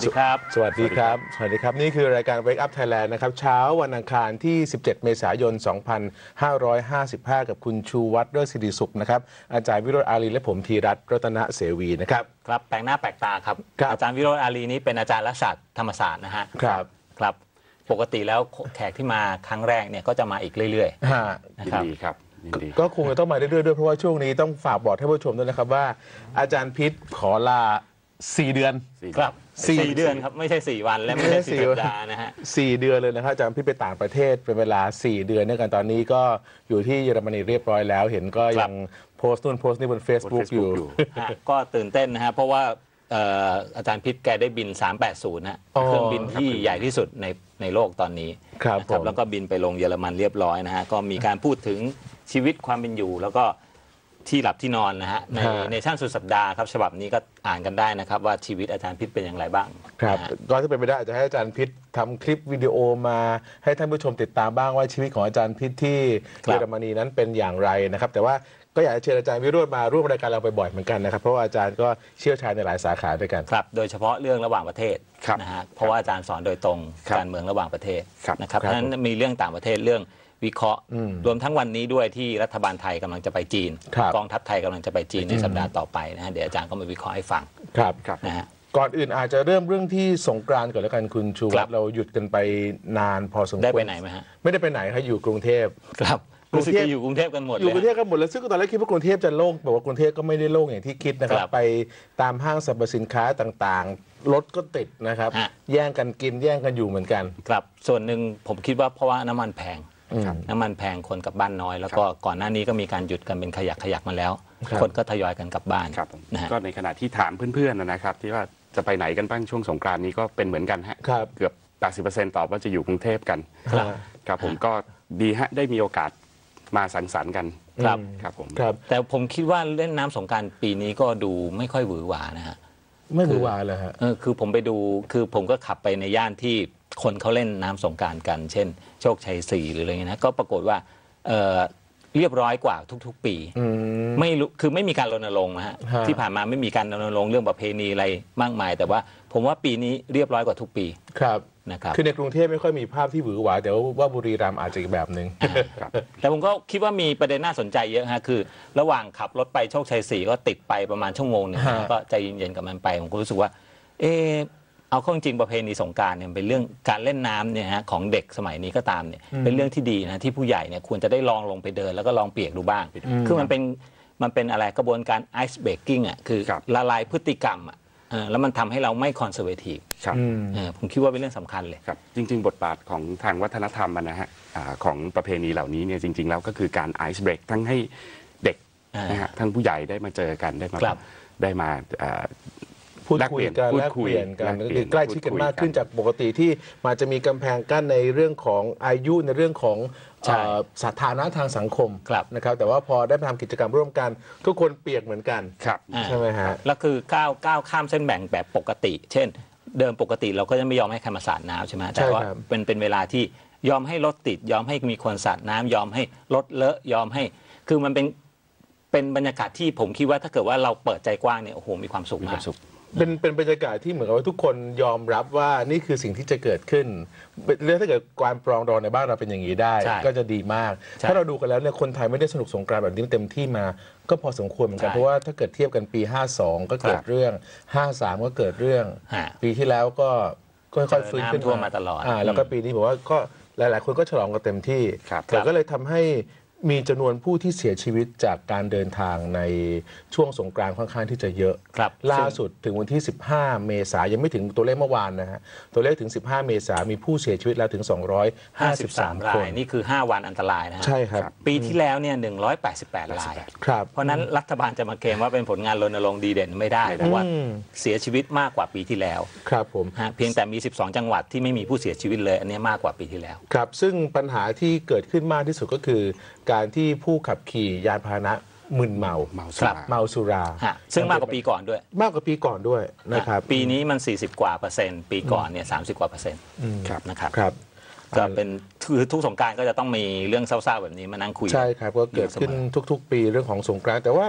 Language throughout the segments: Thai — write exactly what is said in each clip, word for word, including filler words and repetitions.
ดีครับสวัสดีครับสวัสดีครับนี่คือรายการ Wake Up Thailand นะครับเช้าวันอังคารที่สิบเจ็ดเมษายนสองพันห้าร้อยห้าสิบห้ากับคุณชูวัฒน์เลิศสิริสุขนะครับอาจารย์วิโรจน์อารีและผมธีรัตน์รัตนเสวีนะครับครับแปลกหน้าแปลกตาครับอาจารย์วิโรจน์อารีนี้เป็นอาจารย์รัฐศาสตร์ธรรมศาสตร์นะฮะครับครับปกติแล้วแขกที่มาครั้งแรกเนี่ยก็จะมาอีกเรื่อยๆยินดีครับก็คงจะต้องมาเรื่อยๆด้วยเพราะว่าช่วงนี้ต้องฝากบอกท่านผู้ชมด้วยนะครับว่าอาจารย์พิษขอลาสี่เดือนครับสี่เดือนครับไม่ใช่สี่วันและไม่ใช่สี่สัปดาห์นะฮะสี่เดือนเลยนะครับอาจารย์พิษไปต่างประเทศเป็นเวลาสี่เดือนเนี่ยกันตอนนี้ก็อยู่ที่เยอรมนีเรียบร้อยแล้วเห็นก็ยังโพสต์นู่นโพสต์นี่บน Facebook อยู่ก็ตื่นเต้นนะฮะเพราะว่าอาจารย์พิษแกได้บินสามแปดศูนย์นะเครื่องบินที่ใหญ่ที่สุดในในโลกตอนนี้ครับแล้วก็บินไปลงเยอรมันเรียบร้อยนะฮะก็มีการพูดถึงชีวิตความเป็นอยู่แล้วก็ที่หลับที่นอนนะฮะในในชั่นสุดสัปดาห์ครับฉบับนี้ก็อ่านกันได้นะครับว่าชีวิตอาจารย์พิษเป็นอย่างไรบ้างครับก็ถ้าเป็นไปได้อาจจะให้อาจารย์พิษทำคลิปวิดีโอมาให้ท่านผู้ชมติดตามบ้างว่าชีวิตของอาจารย์พิษที่เยอรมนีนั้นเป็นอย่างไรนะครับแต่ว่าก็อยากจะเชิญอาจารย์วิโรจน์มาร่วมรายการเราบ่อยๆเหมือนกันนะครับเพราะว่าอาจารย์ก็เชี่ยวชาญในหลายสาขาด้วยกันครับโดยเฉพาะเรื่องระหว่างประเทศนะฮะเพราะว่าอาจารย์สอนโดยตรงการเมืองระหว่างประเทศนะครับเพราะฉะนั้นมีเรื่องต่างประเทศเรื่องวิเคราะห์รวมทั้งวันนี้ด้วยที่รัฐบาลไทยกำลังจะไปจีนกองทัพไทยกำลังจะไปจีนในสัปดาห์ต่อไปนะฮะเดี๋ยวอาจารย์ก็มาวิเคราะห์ให้ฟังครับนะฮะก่อนอื่นอาจจะเริ่มเรื่องที่สงกรานต์ก่อนแล้วกันคุณชูวัฒน์เราหยุดกันไปนานพอสมควรได้ไปไหนไหมฮะไม่ได้ไปไหนครับอยู่กรุงเทพครับรู้สึกจะอยู่กรุงเทพกันหมดอยู่กรุงเทพกันหมดแล้วซึ่งตอนแรกคิดว่ากรุงเทพจะโล่งแต่ว่ากรุงเทพก็ไม่ได้โล่งอย่างที่คิดนะครับไปตามห้างสรรพสินค้าต่างๆรถก็ติดนะครับแย่งกันกินแย่งกันอยู่เหมือนกันครับส่วนหนึ่งผมคิดว่าเพราะว่าน้ำมันแพงน้ำมันแพงคนกลับบ้านน้อยแล้วก็ก่อนหน้านี้ก็มีการหยุดกันเป็นขยักขยักมาแล้วคนก็ทยอยกันกลับบ้านก็ในขณะที่ถามเพื่อนๆนะครับที่ว่าจะไปไหนกันบ้างช่วงสงกรานต์นี้ก็เป็นเหมือนกันฮะเกือบ แปดสิบเปอร์เซ็นต์ ตอบว่าจะอยู่กรุงเทพกันครับผมก็ดีฮะได้มีโอกาสมาสังสรรค์กันครับครับผมแต่ผมคิดว่าเล่นน้ำสงกรานต์ปีนี้ก็ดูไม่ค่อยหวือหวานะฮะไม่หวือหวาเลยฮะเออคือผมไปดูคือผมก็ขับไปในย่านที่คนเขาเล่นน้ำสงกรานต์กันเช่นโชคชัยสี่หรืออะไรเงี้ยนะก็ปรากฏว่าเอ่อเรียบร้อยกว่าทุกๆปีไม่รู้คือไม่มีการรณรงค์นะฮะที่ผ่านมาไม่มีการรณรงค์เรื่องประเพณีอะไรมากมายแต่ว่าผมว่าปีนี้เรียบร้อยกว่าทุกปีครับนะครับคือในกรุงเทพไม่ค่อยมีภาพที่หวือหวาแต่ว่าบุรีรัมย์อาจจะอีกแบบหนึ่งแต่ผมก็คิดว่ามีประเด็นน่าสนใจเยอะฮะคือระหว่างขับรถไปโชคชัยสี่ก็ติดไปประมาณชั่วโมงนึงก็ใจเย็นๆกับมันไปผมก็รู้สึกว่าเออเอาเข้าจริงประเพณีสงกรานต์เนี่ยเป็นเรื่องการเล่นน้ำเนี่ยฮะของเด็กสมัยนี้ก็ตามเนี่ยเป็นเรื่องที่ดีนะที่ผู้ใหญ่เนี่ยควรจะได้ลองลงไปเดินแล้วก็ลองเปียกดูบ้างคือมันเป็นมันเป็นอะไรกระบวนการไอซ์เบรกกิ้งอ่ะคือละลายพฤติกรรมอ่ะแล้วมันทำให้เราไม่คอนเซอร์เวทีฟผมคิดว่าเป็นเรื่องสำคัญเลยครับจริงๆบทบาทของทางวัฒนธรรมนะฮะของประเพณีเหล่านี้เนี่ยจริงๆแล้วก็คือการไอซ์เบรกทั้งให้เด็กนะฮะทั้งผู้ใหญ่ได้มาเจอกันได้มาได้มาพูดคุยกันแลกเปลี่ยนกันใกล้ชิดกันมากขึ้นจากปกติที่มันจะมีกำแพงกั้นในเรื่องของอายุในเรื่องของสถานะทางสังคมนะครับแต่ว่าพอได้ไปทำกิจกรรมร่วมกันทุกคนเปียกเหมือนกันใช่ไหมฮะแล้วคือก้าวก้าวข้ามเส้นแบ่งแบบปกติเช่นเดิมปกติเราก็จะไม่ยอมให้ใครมาสาดน้ำใช่ไหมแต่ว่าเป็นเป็นเวลาที่ยอมให้รถติดยอมให้มีคนสาดน้ำยอมให้รถเลอะยอมให้คือมันเป็นเป็นบรรยากาศที่ผมคิดว่าถ้าเกิดว่าเราเปิดใจกว้างเนี่ยโอ้โหมีความสุขมากเป็นเป็นบรรยากาศที่เหมือนกับว่าทุกคนยอมรับว่านี่คือสิ่งที่จะเกิดขึ้นเรื่องถ้าเกิดการปรองดองในบ้านเราเป็นอย่างนี้ได้ก็จะดีมากถ้าเราดูกันแล้วเนี่ยคนไทยไม่ได้สนุกสงกรานต์แบบนี้เต็มที่มาก็พอสมควรเหมือนกันเพราะว่าถ้าเกิดเทียบกันปีห้าสองก็เกิดเรื่องห้าสามก็เกิดเรื่องปีที่แล้วก็ค่อยๆฟื้นขึ้นมาตลอดแล้วก็ปีนี้ผมว่าก็หลายๆคนก็ฉลองกันเต็มที่แต่ก็เลยทำให้มีจำนวนผู้ที่เสียชีวิตจากการเดินทางในช่วงสงกรานต์ค่อนข้างที่จะเยอะล่าสุดถึงวันที่สิบห้าเมษายนยังไม่ถึงตัวเลขเมื่อวานนะฮะตัวเลขถึงสิบห้าเมษายนมีผู้เสียชีวิตแล้วถึงสองร้อยห้าสิบสามคนนี่คือห้าวันอันตรายนะใช่ครับปีที่แล้วเนี่ยหนึ่งร้อยแปดสิบแปดรายเพราะนั้นรัฐบาลจะมาเกมว่าเป็นผลงานรณรงค์ดีเด่นไม่ได้เพราะว่าเสียชีวิตมากกว่าปีที่แล้วครับผมเพียงแต่มีสิบสองจังหวัดที่ไม่มีผู้เสียชีวิตเลยอันนี้มากกว่าปีที่แล้วครับซึ่งปัญหาที่เกิดขึ้นมากที่สุดก็คือการที่ผู้ขับขี่ยานพาหนะมึนเมาเมาเมาสุราซึ่งมากกว่าปีก่อนด้วยมากกว่าปีก่อนด้วยนะครับปีนี้มันสี่สิบกว่าเปอร์เซ็นต์ปีก่อนเนี่ยสามสิบกว่าเปอร์เซ็นต์นะครับครับก็เป็นคือทุกสงกรานต์ก็จะต้องมีเรื่องเศร้าๆแบบนี้มานั่งคุยใช่ครับก็เกิดขึ้นทุกๆปีเรื่องของสงกรานต์แต่ว่า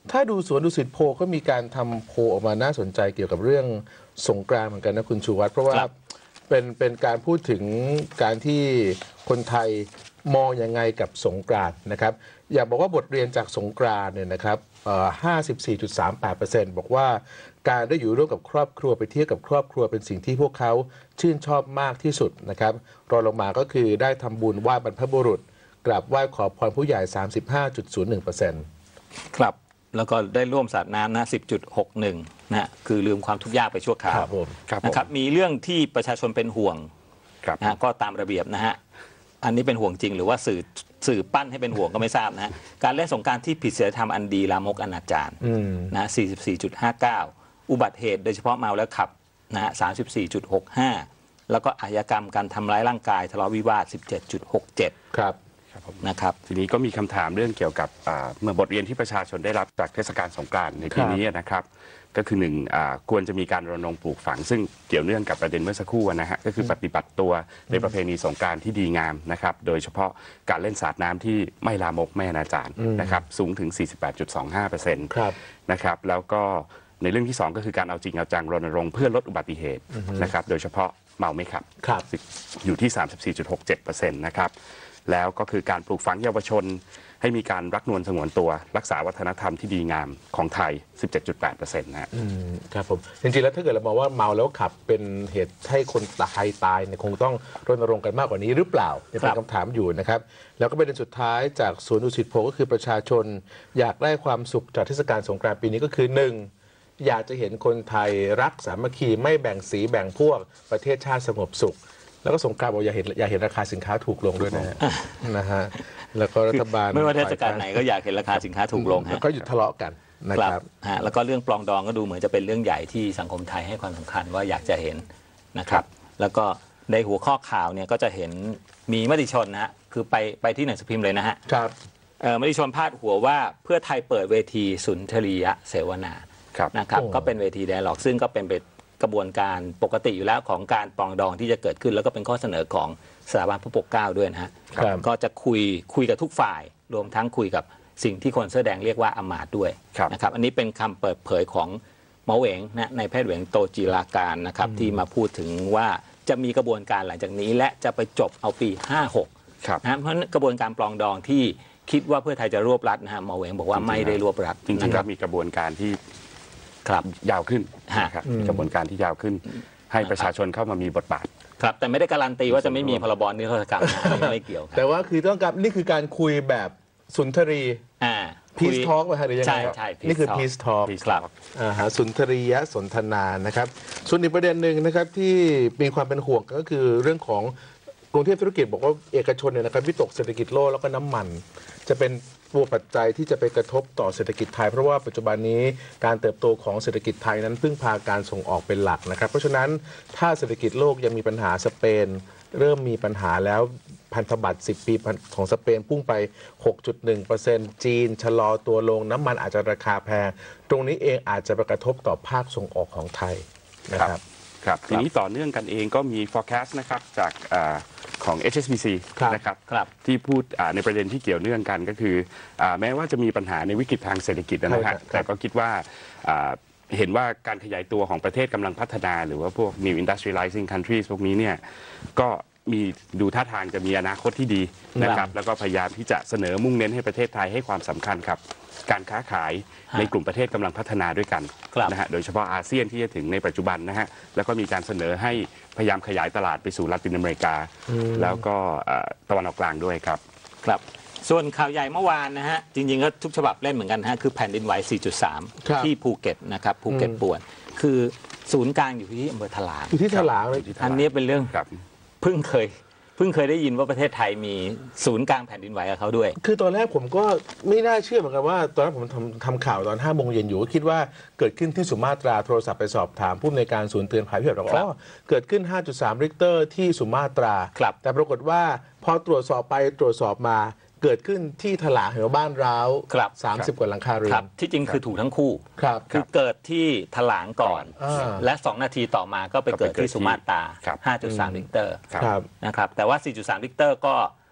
ถ้าดูสวนดุสิตโพลก็มีการทำโพลออกมาน่าสนใจเกี่ยวกับเรื่องสงกรานต์เหมือนกันนะคุณชูวัฒน์เพราะว่าเป็นเป็นการพูดถึงการที่คนไทยมองยังไงกับสงกรานต์นะครับอยากบอกว่าบทเรียนจากสงกรานต์เนี่ยนะครับ ห้าสิบสี่จุดสามแปดเปอร์เซ็นต์ บอกว่าการได้อยู่ร่วมกับครอบครัวไปเที่ยวกับครอบครัวเป็นสิ่งที่พวกเขาชื่นชอบมากที่สุดนะครับรองลงมาก็คือได้ทำบุญไหว้บรรพบุรุษกราบไหว้ขอพรผู้ใหญ่ สามสิบห้าจุดศูนย์หนึ่งเปอร์เซ็นต์ครับแล้วก็ได้ร่วมสาดน้ำนะ สิบจุดหกหนึ่ง นะคือลืมความทุกข์ยากไปชั่วคราวนะครับมีเรื่องที่ประชาชนเป็นห่วงนะก็ตามระเบียบนะฮะอันนี้เป็นห่วงจริงหรือว่าสื่อสื่อปั้นให้เป็นห่วงก็ไม่ทราบนะการเล่นสงกรานต์ที่ผิดศีลธรรมอันดีลามกอนาจารนะ สี่สิบสี่จุดห้าเก้า อุบัติเหตุโดยเฉพาะเมาแล้วขับนะฮะ สามสิบสี่จุดหกห้า แล้วก็อาชญากรรมการทำร้ายร่างกายทะเลาะวิวาท สิบเจ็ดจุดหกเจ็ดครับนะครับทีนี้ก็มีคำถามเรื่องเกี่ยวกับเมื่อบทเรียนที่ประชาชนได้รับจากเทศกาลสงกรานต์ในปีนี้นะครับก็คือหนึ่งควรจะมีการรณรงค์ปลูกฝังซึ่งเกี่ยวเนื่องกับประเด็นเมื่อสักครู่นะฮะก็คือปฏิบัติตัวในประเพณีสงกรานต์ที่ดีงามนะครับโดยเฉพาะการเล่นสาดน้ำที่ไม่ลามกไม่อนาจารนะครับสูงถึง สี่สิบแปดจุดสองห้าเปอร์เซ็นต์ นะครับแล้วก็ในเรื่องที่สองก็คือการเอาจริงเอาจังรณรงค์เพื่อลดอุบัติเหตุนะครับโดยเฉพาะเมาไม่ขับอยู่ที่ สามสิบสี่จุดหกเจ็ดเปอร์เซ็นต์ นะครับแล้วก็คือการปลูกฝังเยาวชนให้มีการรักนวลสงวนตัวรักษาวัฒนธรรมที่ดีงามของไทย สิบเจ็ดจุดแปดเปอร์เซ็นต์ นะครับผมจริงๆแล้วถ้าเกิดเรามองว่าเมาแล้วขับเป็นเหตุให้คนตายตายเนี่ยคงต้องรณรงค์กันมากกว่านี้หรือเปล่าเป็นคำถามอยู่นะครับแล้วก็ประเด็นสุดท้ายจากสวนดุสิตโพลก็คือประชาชนอยากได้ความสุขจากเทศกาลสงกรานต์ปีนี้ก็คือหนึ่งอยากจะเห็นคนไทยรักสามัคคีไม่แบ่งสีแบ่งพวกประเทศชาติสงบสุขแล้วก็สงกรานต์บอกอยากเห็นอยากเห็นราคาสินค้าถูกลงด้วยนะนะฮะแล้วก็รัฐบาลไม่ว่าเทศกาลไหนก็อยากเห็นราคาสินค้าถูกลงฮะแล้วก็หยุดทะเลาะกันนะครับฮะแล้วก็เรื่องปลองดองก็ดูเหมือนจะเป็นเรื่องใหญ่ที่สังคมไทยให้ความสำคัญว่าอยากจะเห็นนะครับแล้วก็ในหัวข้อข่าวเนี่ยก็จะเห็นมีมติชนนะฮะคือไปไปที่หนังสือพิมพ์เลยนะฮะครับมติชนพาดหัวว่าเพื่อไทยเปิดเวทีสุนทรียเสวนานะครับก็เป็นเวทีไดอะล็อกซึ่งก็เป็นกระบวนการปกติอยู่แล้วของการปรองดองที่จะเกิดขึ้นแล้วก็เป็นข้อเสนอของสถาบันพระปกเกล้าด้วยนะฮะก็จะคุยคุยกับทุกฝ่ายรวมทั้งคุยกับสิ่งที่คนเสื้อแดงเรียกว่าอมาตย์ด้วยนะครับอันนี้เป็นคำเปิดเผยของหมอเหวงนะในแพทย์เหวงโตจีราการนะครับที่มาพูดถึงว่าจะมีกระบวนการหลังจากนี้และจะไปจบเอาปีห้าหกนะเพราะกระบวนการปรองดองที่คิดว่าเพื่อไทยจะรวบรัดนะฮะหมอเหวงบอกว่าไม่ได้รวบรัดจริงๆแล้วมีกระบวนการที่ครับยาวขึ้นนะครับกระบวนการที่ยาวขึ้นให้ประชาชนเข้ามามีบทบาทครับแต่ไม่ได้การันตีว่าจะไม่มีพรบนิรโทษกรรมไม่เกี่ยวแต่ว่าคือต้องการนี่คือการคุยแบบสุนทรีพีซทอล์กป่ะหรือยังไงนี่คือพีซทอล์กสุนทรียสนทนานะครับส่วนอีกประเด็นหนึ่งนะครับที่มีความเป็นห่วงก็คือเรื่องของกรุงเทพธุรกิจบอกว่าเอกชนเนี่ยนะครับวิตกเศรษฐกิจโลกแล้วก็น้ำมันจะเป็นตัวปัจจัยที่จะไปกระทบต่อเศรษฐกิจไทยเพราะว่าปัจจุบันนี้การเติบโตของเศรษฐกิจไทยนั้นพึ่งพาการส่งออกเป็นหลักนะครับเพราะฉะนั้นถ้าเศรษฐกิจโลกยังมีปัญหาสเปนเริ่มมีปัญหาแล้วพันธบัตรสิบปีของสเปนพุ่งไป หกจุดหนึ่งเปอร์เซ็นต์ จีนชะลอตัวลงน้ำมันอาจจะราคาแพงตรงนี้เองอาจจะไปกระทบต่อภาคส่งออกของไทยนะครับครับทีนี้ต่อเนื่องกันเองก็มี forecast นะครับจากของ เอช เอส บี ซี นะครับที่พูดในประเด็นที่เกี่ยวเนื่องกันก็คือแม้ว่าจะมีปัญหาในวิกฤตทางเศรษฐกิจนะฮะแต่ก็คิดว่าเห็นว่าการขยายตัวของประเทศกำลังพัฒนาหรือว่าพวก new industrializing countries พวกนี้เนี่ยก็มีดูท่าทางจะมีอนาคตที่ดีนะครับแล้วก็พยายามที่จะเสนอมุ่งเน้นให้ประเทศไทยให้ความสำคัญครับการค้าขายในกลุ่มประเทศกำลังพัฒนาด้วยกันนะฮะโดยเฉพาะอาเซียนที่จะถึงในปัจจุบันนะฮะแล้วก็มีการเสนอให้พยายามขยายตลาดไปสู่ลาตินอเมริกาแล้วก็ตะวันออกกลางด้วยครับครับส่วนข่าวใหญ่เมื่อวานนะฮะจริงๆก็ทุกฉบับเล่นเหมือนกันฮะคือแผ่นดินไหว สี่จุดสาม ที่ภูเก็ตนะครับภูเก็ตป่วนคือศูนย์กลางอยู่ที่อำเภอถลางอยู่ที่ถลางเลยอันนี้เป็นเรื่องเพิ่งเคยเพิ่งเคยได้ยินว่าประเทศไทยมีศูนย์กลางแผ่นดินไหวกับเขาด้วยคือตอนแรกผมก็ไม่น่าเชื่อเหมือนกันว่าตอนนั้นผมทำทำข่าวตอนห้าโมงเย็นอยู่ก็คิดว่าเกิดขึ้นที่สุมาตราโทรศัพท์ไปสอบถามผู้อำนวยการศูนย์เตือนภัยพิบัติบอกว่าเกิดขึ้น ห้าจุดสาม ริกเตอร์ที่สุมาตราแต่ปรากฏว่าพอตรวจสอบไปตรวจสอบมาเกิดขึ้นที่ถลางเหวบ้านร้าวสามสิบกว่าหลังคาเรือนที่จริงคือถูกทั้งคู่คือเกิดที่ถลางก่อนและสองนาทีต่อมาก็ไปเกิดที่สุมาตรา ห้าจุดสาม ริกเตอร์นะครับแต่ว่า สี่จุดสาม ริกเตอร์ก็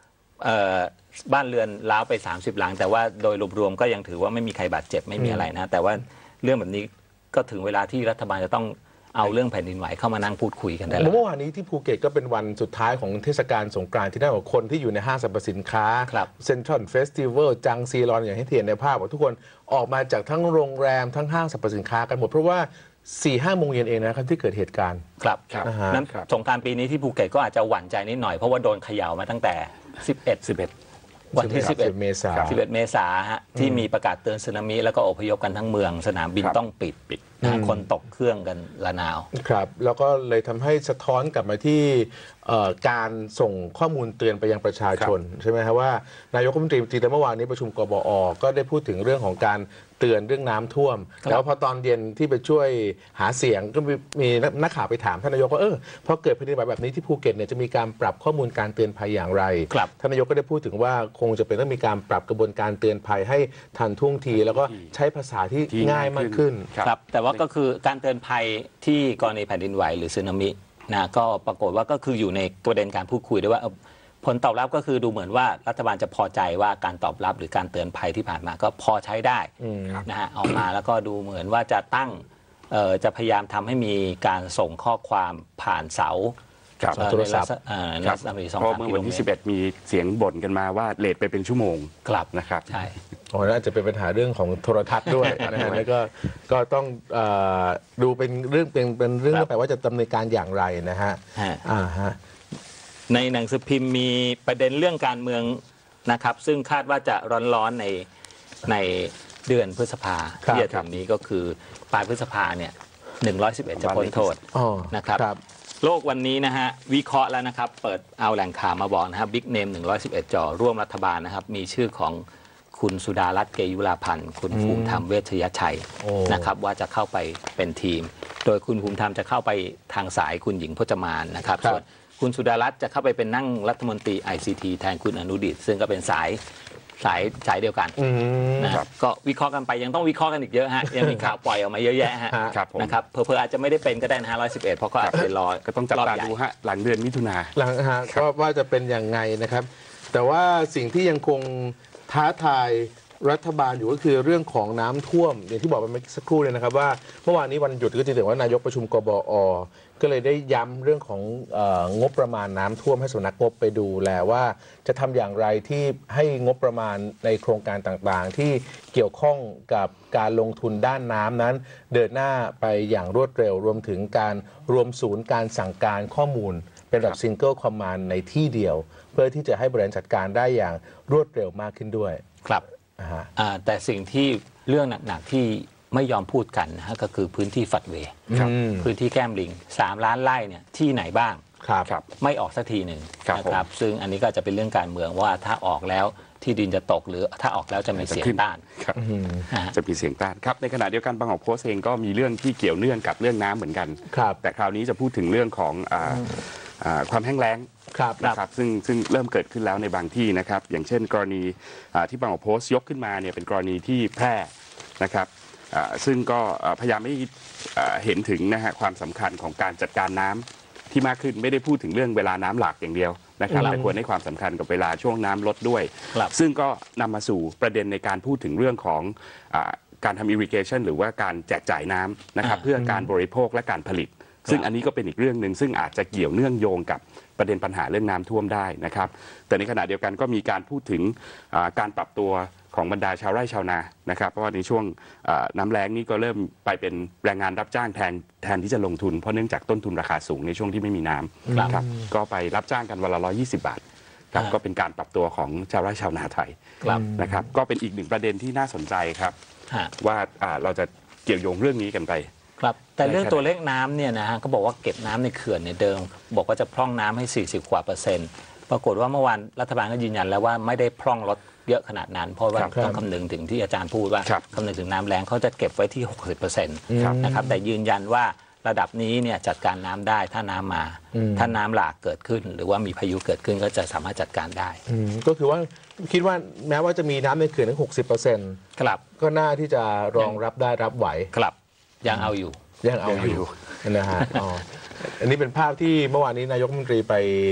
บ้านเรือนร้าวไปสามสิบหลังแต่ว่าโดยรวมๆก็ยังถือว่าไม่มีใครบาดเจ็บไม่มีอะไรนะแต่ว่าเรื่องแบบนี้ก็ถึงเวลาที่รัฐบาลจะต้องเอาเรื่องแผ่นดินไหวเข้ามานั่งพูดคุยกันได้แล้วเมื่อวานนี้ที่ภูเก็ตก็เป็นวันสุดท้ายของเทศกาลสงกรานต์ที่ได้บอกคนที่อยู่ในห้างสรรพสินค้าเซ็นทรัลเฟสติวัลจังซีรอนอย่างที่เห็นในภาพบอกทุกคนออกมาจากทั้งโรงแรมทั้งห้างสรรพสินค้ากันหมดเพราะว่าสี่ห้าโมงเย็นเองนะครับที่เกิดเหตุการณ์ครับนั้นสงกรานต์ปีนี้ที่ภูเก็ตก็อาจจะหวั่นใจนิดหน่อยเพราะว่าโดนเขย่ามาตั้งแต่สิบเอ็ด สิบเอ็ดวันที่สิบเอ็ดเมษายนสิบเอ็ดเมษายนฮะที่มีประกาศเตือนสึนามิแล้วก็อพยพกันทั้งเมืองสนามบินต้องปิดปิดนะคนตกเครื่องกันละนาวครับแล้วก็เลยทำให้สะท้อนกลับมาที่การส่งข้อมูลเตือนไปยังประชาชนใช่ไหมครับว่านายกรัฐมนตรีแต่เมื่อวานนี้ประชุมกบอ.ก็ได้พูดถึงเรื่องของการเตือนเรื่องน้ำท่วมแล้วพอตอนเย็นที่ไปช่วยหาเสียงก็มีนักข่าวไปถามท่านนายกว่าเออพอเกิดแผ่นดินไหวแบบนี้ที่ภูเก็ตเนี่ยจะมีการปรับข้อมูลการเตือนภัยอย่างไรท่านนายกก็ได้พูดถึงว่าคงจะเป็นต้องมีการปรับกระบวนการเตือนภัยให้ทันท่วงทีแล้วก็ใช้ภาษาที่ง่ายมากขึ้นครับแต่ว่าก็คือการเตือนภัยที่กรณีแผ่นดินไหวหรือสึนามินะก็ปรากฏว่าก็คืออยู่ในประเด็นการพูดคุยด้วยว่าผลตอบรับก็คือดูเหมือนว่ารัฐบาลจะพอใจว่าการตอบรับหรือการเตือนภัยที่ผ่านมาก็พอใช้ได้นะฮะออกมาแล้วก็ดูเหมือนว่าจะตั้งจะพยายามทำให้มีการส่งข้อความผ่านเสาโทรศัพท์เพราะเมื่อวันที่สิบเอ็ดมีเสียงบ่นกันมาว่าเลทไปเป็นชั่วโมงนะครับใช่อ๋อน่าจะเป็นปัญหาเรื่องของโทรทัศน์ด้วยนะฮะแล้วก็ก็ต้องดูเป็นเรื่องเป็นเป็นเรื่องแต่ว่าจะดำเนินการอย่างไรนะฮะอ่าฮะในหนังสือพิมพ์มีประเด็นเรื่องการเมืองนะครับซึ่งคาดว่าจะร้อนๆในในเดือนพฤษภาที่จะถึงนี้ก็คือปลายพฤษภาเนี่ยหนึ่งร้อยสิบเอ็ดจะพ้นโทษนะครับโลกวันนี้นะฮะวิเคราะห์แล้วนะครับเปิดเอาแหล่งข่าวมาบอกนะครับบิ๊กเนมหนึ่งร้อยสิบเอ็ดจอร่วมรัฐบาลนะครับมีชื่อของคุณสุดารัตน์เกยุราพันธ์คุณภูมิธรรมเวชยชัยนะครับว่าจะเข้าไปเป็นทีมโดยคุณภูมิธรรมจะเข้าไปทางสายคุณหญิงพจมานนะครับส่วนคุณสุดารัตน์จะเข้าไปเป็นนั่งรัฐมนตรี ไอ ซี ที แทนคุณอนุดิษฐ์ซึ่งก็เป็นสายสายสายเดียวกันนะครับก็วิเคราะห์กันไปยังต้องวิเคราะห์กันอีกเยอะฮะยังมีข่าวปล่อยออกมาเยอะแยะฮะนะครับเผลอๆอาจจะไม่ได้เป็นก็ได้นะฮะร้อยสิบเอ็ดเพราะก็อาจจะรอก็ต้องจับตาดูฮะหลังเดือนมิถุนาหลังฮะก็ว่าจะเป็นอย่างไงนะครับแต่ว่าสิ่งที่ยังคงท้าทายรัฐบาลอยู่ก็คือเรื่องของน้ำท่วมอย่างที่บอกไปเมื่อสักครู่เลยนะครับว่าเมื่อวานนี้วันหยุดก็จะถือว่านายกประชุมกบอ.ก็เลยได้ย้ำเรื่องของเอ่องบประมาณน้ำท่วมให้สำนักงบไปดูแลว่าจะทำอย่างไรที่ให้งบประมาณในโครงการต่างๆที่เกี่ยวข้องกับการลงทุนด้านน้ำนั้นเดินหน้าไปอย่างรวดเร็วรวมถึงการรวมศูนย์การสั่งการข้อมูลเป็นแบบซิงเกิลคอมมานด์ในที่เดียวเพื่อที่จะให้บริหารจัดการได้อย่างรวดเร็วมากขึ้นด้วยครับแต่สิ่งที่เรื่องหนักๆที่ไม่ยอมพูดกันนะฮะก็คือพื้นที่ฝัดเวพื้นที่แก้มลิงสามล้านไร่เนี่ยที่ไหนบ้างไม่ออกสักทีหนึ่งนะครับซึ่งอันนี้ก็จะเป็นเรื่องการเมืองว่าถ้าออกแล้วที่ดินจะตกหรือถ้าออกแล้วจะมีเสียงต้านจะมีเสียงต้านครับในขณะเดียวกันบางกอกโพสต์เองก็มีเรื่องที่เกี่ยวเนื่องกับเรื่องน้ำเหมือนกันแต่คราวนี้จะพูดถึงเรื่องของความแห้งแล้งนะครับซึ่งซึ่งเริ่มเกิดขึ้นแล้วในบางที่นะครับอย่างเช่นกรณีที่บางกอกโพสต์ยกขึ้นมาเนี่ยเป็นกรณีที่แพร่นะครับซึ่งก็พยายามให้เห็นถึงนะฮะความสำคัญของการจัดการน้ำที่มากขึ้นไม่ได้พูดถึงเรื่องเวลาน้ำหลากอย่างเดียวนะครับแต่ควรให้ความสำคัญกับเวลาช่วงน้ำลดด้วยซึ่งก็นำมาสู่ประเด็นในการพูดถึงเรื่องของการทำ irrigation หรือว่าการแจกจ่ายน้ำนะครับเพื่อการบริโภคและการผลิตซึ่งอันนี้ก็เป็นอีกเรื่องหนึ่งซึ่งอาจจะเกี่ยวเนื่องโยงกับประเด็นปัญหาเรื่องน้ำท่วมได้นะครับแต่ในขณะเดียวกันก็มีการพูดถึงการปรับตัวของบรรดาชาวไร่ชาวนานะครับเพราะว่าในช่วงน้ำแล้งนี้ก็เริ่มไปเป็นแรงงานรับจ้างแทนแทนที่จะลงทุนเพราะเนื่องจากต้นทุนราคาสูงในช่วงที่ไม่มีน้ำครับก็ไปรับจ้างกันวันละร้อยยี่สิบบาทครับก็เป็นการปรับตัวของชาวไร่ชาวนาไทยนะครับก็เป็นอีกหนึ่งประเด็นที่น่าสนใจครับว่าเราจะเกี่ยวโยงเรื่องนี้กันไปครับแต่เรื่องตัวเลขน้ำเนี่ยนะฮะก็บอกว่าเก็บน้ำในเขื่อนเนี่ยเดิมบอกว่าจะพร่องน้ำให้สี่สิบกว่าเปอร์เซ็นต์ปรากฏว่าเมื่อวานรัฐบาลก็ยืนยันแล้วว่าไม่ได้พร่องลดเยอะขนาดนั้นเพราะว่าต้องคำนึงถึงที่อาจารย์พูดว่าคำนึงถึงน้ำแล้งเขาจะเก็บไว้ที่ หกสิบเปอร์เซ็นต์ นะครับแต่ยืนยันว่าระดับนี้เนี่ยจัดการน้ำได้ถ้าน้ำมาถ้าน้ำหลากเกิดขึ้นหรือว่ามีพายุเกิดขึ้นก็จะสามารถจัดการได้ก็คือว่าคิดว่าแม้ว่าจะมีน้ำในเขื่อนถึง หกสิบเปอร์เซ็นต์ครับก็น่าที่จะรองรับได้รับไหวครับยังเอาอยู่ยังเอาอยู่นะฮะอ๋ออันนี้เป็นภาพที่เมื่อวานนี้นายกรัฐมนตรีไป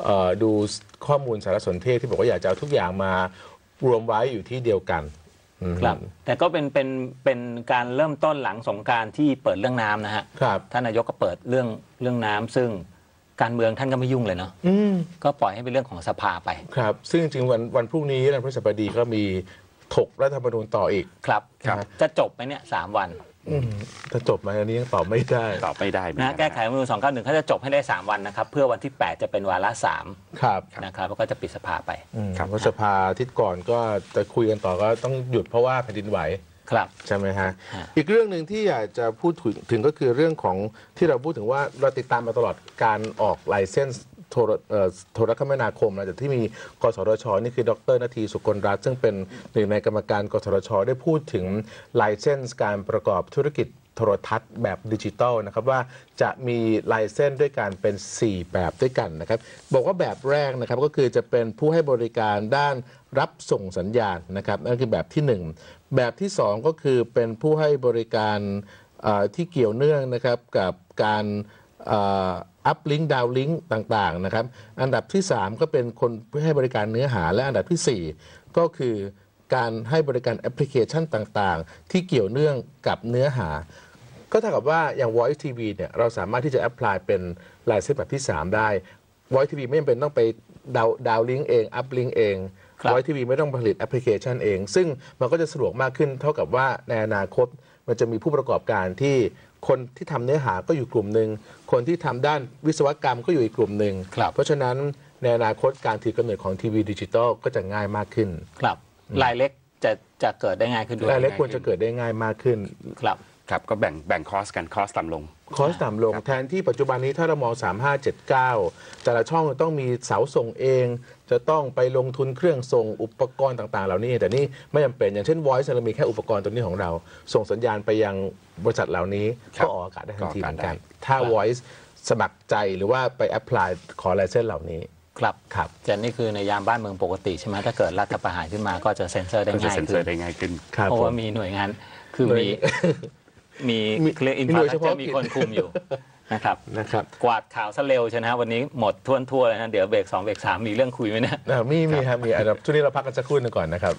เอ่อดูข้อมูลสารสนเทศที่บอกว่าอยากจะเอาทุกอย่างมารวมไว้อยู่ที่เดียวกันครับแต่ก็เป็นเป็นเป็นการเริ่มต้นหลังสงกรานต์ที่เปิดเรื่องน้ำนะฮะท่านนายกก็เปิดเรื่องเรื่องน้ำซึ่งการเมืองท่านก็ไม่ยุ่งเลยเนาะก็ปล่อยให้เป็นเรื่องของสภาไปครับซึ่งจริงๆวันวันพรุ่งนี้วันพฤหัสบดีก็มีถกรัฐธรรมนูญต่ออีกครับจะจบไหมเนี่ยสามวันถ้าจบไหมอันนี้ยังตอบไม่ได้ตอบไม่ได้นะแก้ไขรัฐธรรมนูญสองเก้าหนึ่งเขาจะจบให้ได้สามวันนะครับเพื่อวันที่แปดจะเป็นวาระสามครับนะครับแล้วก็จะปิดสภาไปครับเพราะสภาอาทิตย์ก่อนก็จะคุยกันต่อก็ต้องหยุดเพราะว่าแผ่นดินไหวครับใช่ไหมฮะอีกเรื่องหนึ่งที่อยากจะพูดถึงก็คือเรื่องของที่เราพูดถึงว่าเราติดตามมาตลอดการออกไลเซนส์โทรโทรคมนาคมนะจากที่มีกสทช.นี่คือดร.นาทีสุกลรัตน์ซึ่งเป็นหนึ่งในกรรมการกสทช.ได้พูดถึงไลเซนส์การประกอบธุรกิจโทรทัศน์แบบดิจิตอลนะครับว่าจะมีไลเซนส์ด้วยการเป็นสี่แบบด้วยกันนะครับบอกว่าแบบแรกนะครับก็คือจะเป็นผู้ให้บริการด้านรับส่งสัญญาณนะครับนั่นคือแบบที่หนึ่งแบบที่สองก็คือเป็นผู้ให้บริการที่เกี่ยวเนื่องนะครับกับการอัพลิงก์ดาวลิงก์ต่างๆนะครับอันดับที่สามก็เป็นคนให้บริการเนื้อหาและอันดับที่สี่ก็คือการให้บริการแอปพลิเคชันต่างๆที่เกี่ยวเนื่องกับเนื้อหาก็เท่ากับว่าอย่าง Voice ที วี เนี่ยเราสามารถที่จะแอพพลายเป็นไลเซนส์แบบที่สามได้ Voice ที วี ไม่จำเป็นต้องไปดาวดาวลิงก์เองอัพลิงก์เอง Voice ที วี ไม่ต้องผลิตแอปพลิเคชันเองซึ่งมันก็จะสะดวกมากขึ้นเท่ากับว่าในอนาคตมันจะมีผู้ประกอบการที่คนที่ทำเนื้อหาก็อยู่กลุ่มหนึ่งคนที่ทำด้านวิศวกรรมก็อยู่อีกกลุ่มหนึ่งเพราะฉะนั้นในอนาคตการถือกำเนิดของทีวีดิจิตอลก็จะง่ายมากขึ้นครับรายเล็กจะจะเกิดได้ง่ายขึ้นด้วยรายเล็กควรจะเกิดได้ง่ายมากขึ้นครับครับก็แบ่งแบ่งคอสกันคอสต่ำลงคอสต่ำลงแทนที่ปัจจุบันนี้ถ้าเรามองสามห้าเจ็ดเก้าแต่ละช่องต้องมีเสาส่งเองจะต้องไปลงทุนเครื่องส่งอุปกรณ์ต่างๆเหล่านี้แต่นี่ไม่จำเป็นอย่างเช่น Voice เรามีแค่อุปกรณ์ตัวนี้ของเราส่งสัญญาณไปยังบริษัทเหล่านี้ก็ออกอากาศได้ทันทีเหมือนกันถ้า Voice สมัครใจหรือว่าไปแอพพลายขอไลเซนส์เหล่านี้ครับครับแต่นี่คือในยามบ้านเมืองปกติใช่ไหมถ้าเกิดรัฐประหารขึ้นมาก็จะเซ็นเซอร์ได้ง่ายขึ้นได้ง่ายขึ้นเพราะว่ามีหน่วยงานคือมีมีเคลียร์อินฟราสตรัคเจอร์มีคนคุมอยู่นะครับนะครับกวาดข่าวซะเร็วใช่ไหมวันนี้หมดทั่วทั่วเลยนะเดี๋ยวเบรกสองเบรกสามมีเรื่องคุยไหมนะมีมีครับมีอันดับช่วงนี้เราพักกันสักครู่นึงก่อนนะครับ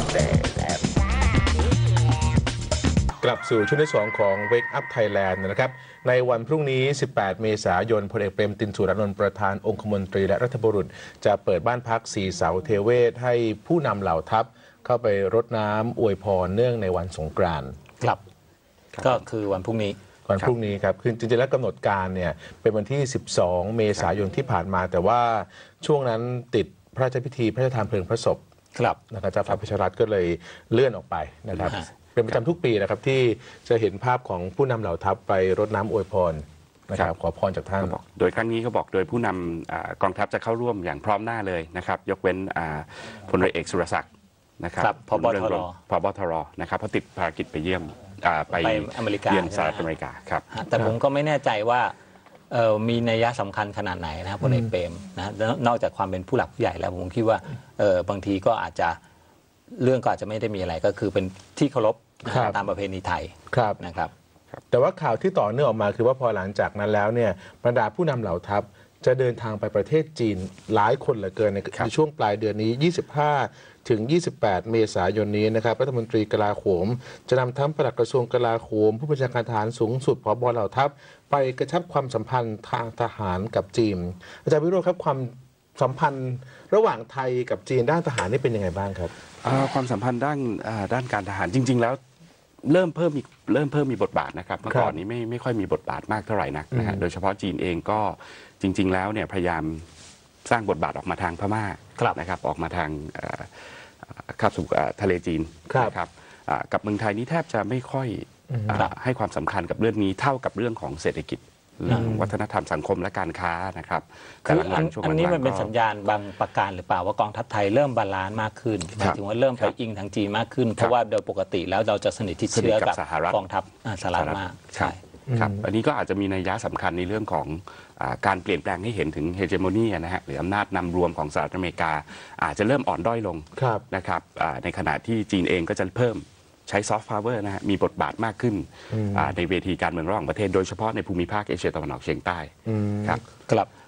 กลับสู่ช่วงที่สองของ Wake Up Thailand นะครับในวันพรุ่งนี้สิบแปดเมษายนพลเอกเปรมติณ สุรานนท์ประธานองคมนตรีและรัฐบุรุษจะเปิดบ้านพักสีเสาเทเวศให้ผู้นำเหล่าทัพเข้าไปรดน้ำอวยพรเนื่องในวันสงกรานต์ครับก็คือวันพรุ่งนี้วันพรุ่งนี้ครับคือจริงๆแล้วกำหนดการเนี่ยเป็นวันที่สิบสองเมษายนที่ผ่านมาแต่ว่าช่วงนั้นติดพระราชพิธีพระราชทานเพลิงพระศพนะครับเจ้าฟ้าพัชรรัตน์ก็เลยเลื่อนออกไปนะครับเป็นประจำทุกปีนะครับที่จะเห็นภาพของผู้นำเหล่าทัพไปรดน้ำอวยพรนะครับขอพรจากท่านโดยครั้งนี้เขาบอกโดยผู้นำกองทัพจะเข้าร่วมอย่างพร้อมหน้าเลยนะครับยกเว้นพลเรือเอกสุรศักดิ์นะครับพบทรพบทรนะครับเพราะติดภารกิจไปเยี่ยมไปอเมริกาเยือนสหรัฐอเมริกาครับแต่ผมก็ไม่แน่ใจว่ามีนัยสำคัญขนาดไหนนะครับพลเอกเปรมนะนอกจากความเป็นผู้หลักผู้ใหญ่แล้วผมคิดว่าบางทีก็อาจจะเรื่องก็อาจจะไม่ได้มีอะไรก็คือเป็นที่เคารพตามประเพณีไทยนะครับแต่ว่าข่าวที่ต่อเนื่องออกมาคือว่าพอหลังจากนั้นแล้วเนี่ยบรรดาผู้นำเหล่าทัพจะเดินทางไปประเทศจีนหลายคนเหลือเกินในช่วงปลายเดือนนี้ยี่สิบห้าถึงยี่สิบแปดเมษายนนี้นะครับรัฐมนตรีกลาโหมจะนำทั้งปลัดกระทรวงกลาโหมผู้บัญชาการทหารสูงสุดผบ.เหล่าทัพไปกระชับความสัมพันธ์ทางทหารกับจีนอาจารย์วิโรจน์ครับความสัมพันธ์ระหว่างไทยกับจีนด้านทหารนี่เป็นยังไงบ้างครับความสัมพันธ์ด้านด้านการทหารจริงๆแล้วเริ่มเพิ่มมีเริ่มเพิ่มมีบทบาทนะครับเมื่อก่อนนี้ไม่ไม่ค่อยมีบทบาทมากเท่าไหร่นักนะฮะโดยเฉพาะจีนเองก็จริงๆแล้วเนี่ยพยายามสร้างบทบาทออกมาทางพม่านะครับออกมาทางข้ามสู่ทะเลจีนนะครับกับเมืองไทยนี้แทบจะไม่ค่อยให้ความสำคัญกับเรื่องนี้เท่ากับเรื่องของเศรษฐกิจเรื่องวัฒนธรรมสังคมและการค้านะครับแต่หลังๆช่วงหลังๆอันนี้มันเป็นสัญญาณบางประการหรือเปล่าว่ากองทัพไทยเริ่มบาลานซ์มากขึ้นหมายถึงว่าเริ่มไปอิงทางจีนมากขึ้นเพราะว่าโดยปกติแล้วเราจะสนิทที่เชื้อกับกองทัพสหรัฐมากใช่ครับอันนี้ก็อาจจะมีนัยสำคัญในเรื่องของการเปลี่ยนแปลงให้เห็นถึงเฮเจโมนีนะฮะหรืออำนาจนำรวมของสหรัฐอเมริกาอาจจะเริ่มอ่อนด้อยลงนะครับในขณะที่จีนเองก็จะเพิ่มใช้ซอฟต์พาวเวอร์นะฮะมีบทบาทมากขึ้นในเวทีการเมืองระหว่างประเทศโดยเฉพาะในภูมิภาคเอเชียตะวันออกเฉียงใต้ครับครับ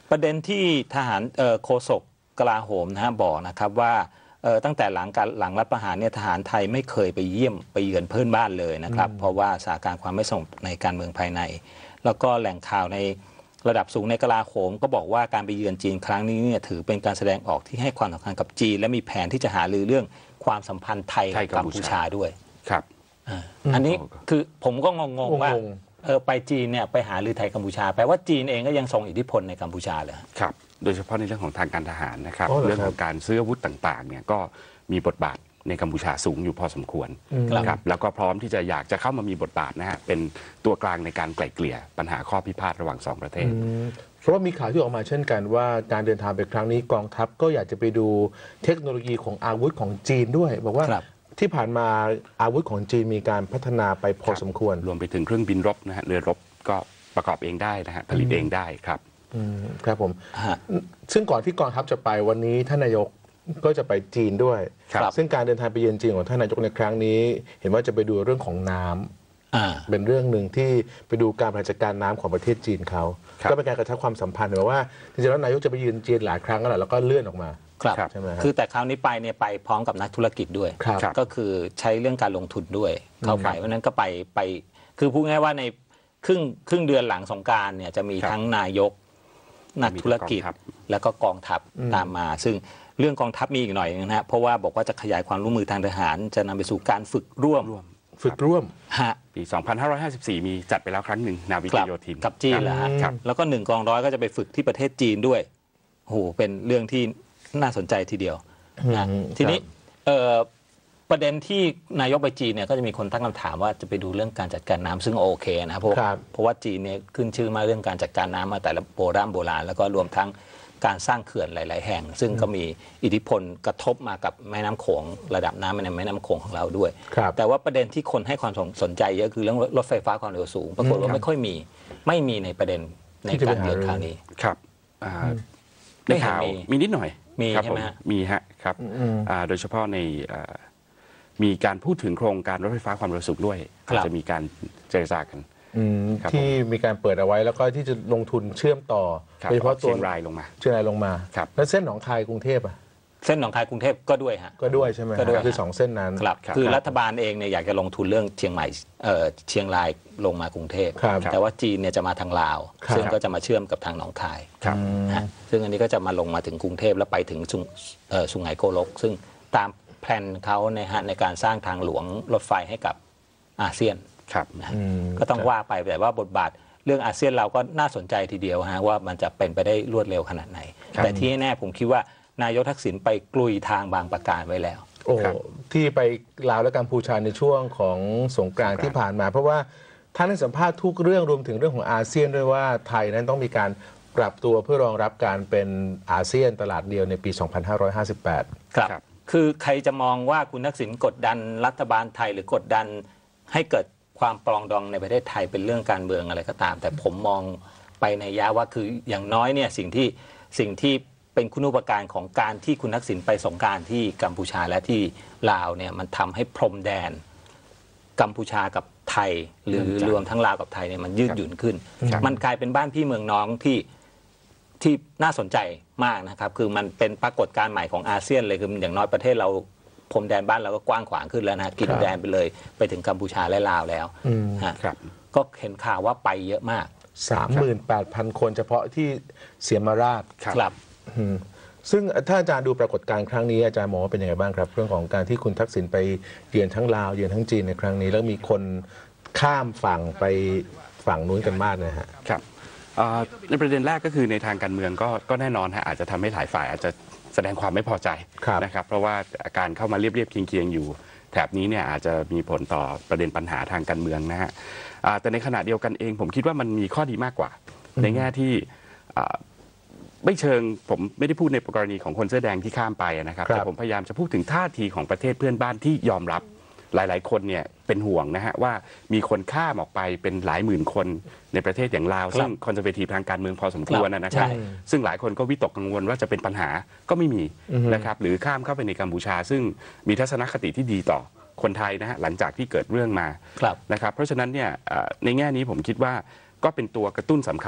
ประเด็นที่ทหารโฆษกกลาโหมนะฮะบอกนะครับว่าตั้งแต่หลังการหลังรัฐประหารเนี่ยทหารไทยไม่เคยไปเยี่ยมไปเยือนเพื่อนบ้านเลยนะครับเพราะว่าสถานการณ์ความไม่สงบในการเมืองภายในแล้วก็แหล่งข่าวในระดับสูงในกลาโหมก็บอกว่าการไปเยือนจีนครั้งนี้เนี่ยถือเป็นการแสดงออกที่ให้ความสำคัญกับจีนและมีแผนที่จะหารือเรื่องความสัมพันธ์ไทยกับกัมพูชาด้วยครับอันนี้คือผมก็งงๆว่าเออไปจีนเนี่ยไปหารือไทยกัมพูชาแปลว่าจีนเองก็ยังทรงอิทธิพลในกัมพูชาเลยครับโดยเฉพาะในเรื่องของทางการทหารนะครับเรื่องของการซื้ออาวุธต่างๆเนี่ยก็มีบทบาทในกัมพูชาสูงอยู่พอสมควรครับแล้วก็พร้อมที่จะอยากจะเข้ามามีบทบาทนะฮะเป็นตัวกลางในการไกล่เกลี่ยปัญหาข้อพิพาทระหว่างสองประเทศเพราะว่ามีข่าวที่ออกมาเช่นกันว่าการเดินทางไปครั้งนี้กองทัพก็อยากจะไปดูเทคโนโลยีของอาวุธของจีนด้วยบอกว่าที่ผ่านมาอาวุธของจีนมีการพัฒนาไปพอสมควรรวมไปถึงเครื่องบินรบนะฮะเรือรบก็ประกอบเองได้นะฮะผลิตเองได้ครับครับผมซึ่งก่อนที่กองทัพจะไปวันนี้ท่านนายกก็จะไปจีนด้วยซึ่งการเดินทางไปเยือนจีนของท่านนายกในครั้งนี้เห็นว่าจะไปดูเรื่องของน้ำเป็นเรื่องหนึ่งที่ไปดูการบริหารจัดการน้ำของประเทศจีนเขาก็เป็นการกระชับความสัมพันธ์แบบว่าจริงๆแล้วนายกจะไปเยือนจีนหลายครั้งแล้วแล้วก็เลื่อนออกมาครับใช่ไหมคือแต่คราวนี้ไปเนี่ยไปพร้อมกับนักธุรกิจด้วยก็คือใช้เรื่องการลงทุนด้วยเข้าไปเพราะนั้นก็ไปไปคือพูดง่ายว่าในครึ่งครึ่งเดือนหลังสงกรานต์เนี่ยจะมีทั้งนายกนักธุรกิจแล้วก็กองทัพตามมาซึ่งเรื่องกองทัพมีอีกหน่อยนะฮะเพราะว่าบอกว่าจะขยายความร่วมมือทางทหารจะนำไปสู่การฝึกร่วมฝึกร่วมปีสองพันห้าร้อยห้าสิบสี่มีจัดไปแล้วครั้งหนึ่งนาวิกโยธินกับจีนเหรอฮะแล้วก็หนึ่งกองร้อยก็จะไปฝึกที่ประเทศจีนด้วยโอ้โหเป็นเรื่องที่น่าสนใจทีเดียวนะทีนี้ประเด็นที่นายกไปจีนเนี่ยก็จะมีคนตั้งคำถามว่าจะไปดูเรื่องการจัดการน้ำซึ่งโอเคนะเพราะเพราะว่าจีนเนี่ยขึ้นชื่อมาเรื่องการจัดการน้ำมาแต่ละโบราณโบราณแล้วก็รวมทั้งการสร้างเขื่อนหลายๆแห่งซึ่งก็มีอิทธิพลกระทบมากับแม่น้ำโขงระดับน้ำในแม่น้ำโขงของเราด้วยแต่ว่าประเด็นที่คนให้ความสนใจเยอะคือเรื่องรถไฟฟ้าความเร็วสูงปรากฏว่าไม่ค่อยมีไม่มีในประเด็นในการเยือนคราวนี้ครับในข่าวมีนิดหน่อยมีใช่ไหมมีฮะครับโดยเฉพาะในมีการพูดถึงโครงการรถไฟฟ้าความเร็วสูงด้วยจะมีการเจรจากันที่มีการเปิดเอาไว้แล้วก็ที่จะลงทุนเชื่อมต่อโดยเฉพาะตัวเชียงรายลงมาเชียงรายลงมาแล้วเส้นหนองคายกรุงเทพอ่ะเส้นหนองคายกรุงเทพก็ด้วยฮะก็ด้วยใช่ไหมก็ด้วยคือสองเส้นนั้นครับคือรัฐบาลเองเนี่ยอยากจะลงทุนเรื่องเชียงใหม่เชียงรายลงมากรุงเทพแต่ว่าจีนเนี่ยจะมาทางลาวซึ่งก็จะมาเชื่อมกับทางหนองคายซึ่งอันนี้ก็จะมาลงมาถึงกรุงเทพแล้วไปถึงสุไหงโกลกซึ่งตามแผนเขาในฮะในการสร้างทางหลวงรถไฟให้กับอาเซียนก็ต้องว่าไปแต่ว่าบทบาทเรื่องอาเซียนเราก็น่าสนใจทีเดียวฮะว่ามันจะเป็นไปได้รวดเร็วขนาดไหนแต่ที่แน่ผมคิดว่านายกทักษิณไปกลุยทางบางประการไว้แล้วโอ้ที่ไปลาวและกัมพูชาในช่วงของสงกรานต์ที่ผ่านมาเพราะว่าท่านให้สัมภาษณ์ทุกเรื่องรวมถึงเรื่องของอาเซียนด้วยว่าไทยนั้นต้องมีการปรับตัวเพื่อรองรับการเป็นอาเซียนตลาดเดียวในปีสองพันห้าร้อยห้าสิบแปดครับคือใครจะมองว่าคุณทักษิณกดดันรัฐบาลไทยหรือกดดันให้เกิดความปรองดองในประเทศไทยเป็นเรื่องการเมืองอะไรก็ตามแต่ผมมองไปในยะว่าคืออย่างน้อยเนี่ยสิ่งที่สิ่งที่เป็นคุณูปการของการที่คุณทักษิณไปสงกรานต์ที่กัมพูชาและที่ลาวเนี่ยมันทำให้พรมแดนกัมพูชากับไทยหรือรวมทั้งลาวกับไทยเนี่ยมันยืดหยุ่นขึ้นมันกลายเป็นบ้านพี่เมืองน้องที่ที่น่าสนใจมากนะครับคือมันเป็นปรากฏการณ์ใหม่ของอาเซียนเลยคืออย่างน้อยประเทศเราพรมแดนบ้านเราก็กว้างขวางขึ้นแล้วนะกินแดนไปเลยไปถึงกัมพูชาและลาวแล้วก็เห็นข่าวว่าไปเยอะมากสามหมื่นแปดพัน คนเฉพาะที่เสียมาราชครับซึ่งถ้าอาจารย์ดูปรากฏการณ์ครั้งนี้อาจารย์มองว่าเป็นยังไงบ้างครับเรื่องของการที่คุณทักษิณไปเยือนทั้งลาวเยือนทั้งจีนในครั้งนี้แล้วมีคนข้ามฝั่งไปฝั่งนู้นกันมากนะฮะครับในประเด็นแรกก็คือในทางการเมืองก็ก็แน่นอนฮะอาจจะทำให้หลายฝ่ายอาจจะแสดงความไม่พอใจนะครับเพราะว่าการเข้ามาเรียบๆเคียงๆอยู่แถบนี้เนี่ยอาจจะมีผลต่อประเด็นปัญหาทางการเมืองนะฮะแต่ในขณะเดียวกันเองผมคิดว่ามันมีข้อดีมากกว่าในแง่ที่ไม่เชิงผมไม่ได้พูดในกรณีของคนเสื้อแดงที่ข้ามไปนะครับแต่ผมพยายามจะพูดถึงท่าทีของประเทศเพื่อนบ้านที่ยอมรับหลายๆคนเนี่ยเป็นห่วงนะฮะว่ามีคนข้ามออกไปเป็นหลายหมื่นคนในประเทศอย่างลาวซึ่งคอนเซอร์เวทีฟทางการเมืองพอสมควรนะครับซึ่งหลายคนก็วิตกกังวลว่าจะเป็นปัญหาก็ไม่มีนะครับหรือข้ามเข้าไปในกัมพูชาซึ่งมีทัศนคติที่ดีต่อคนไทยนะฮะหลังจากที่เกิดเรื่องมานะครับเพราะฉะนั้นเนี่ยในแง่นี้ผมคิดว่าก็เป็นตัวกระตุ้นสำคัญ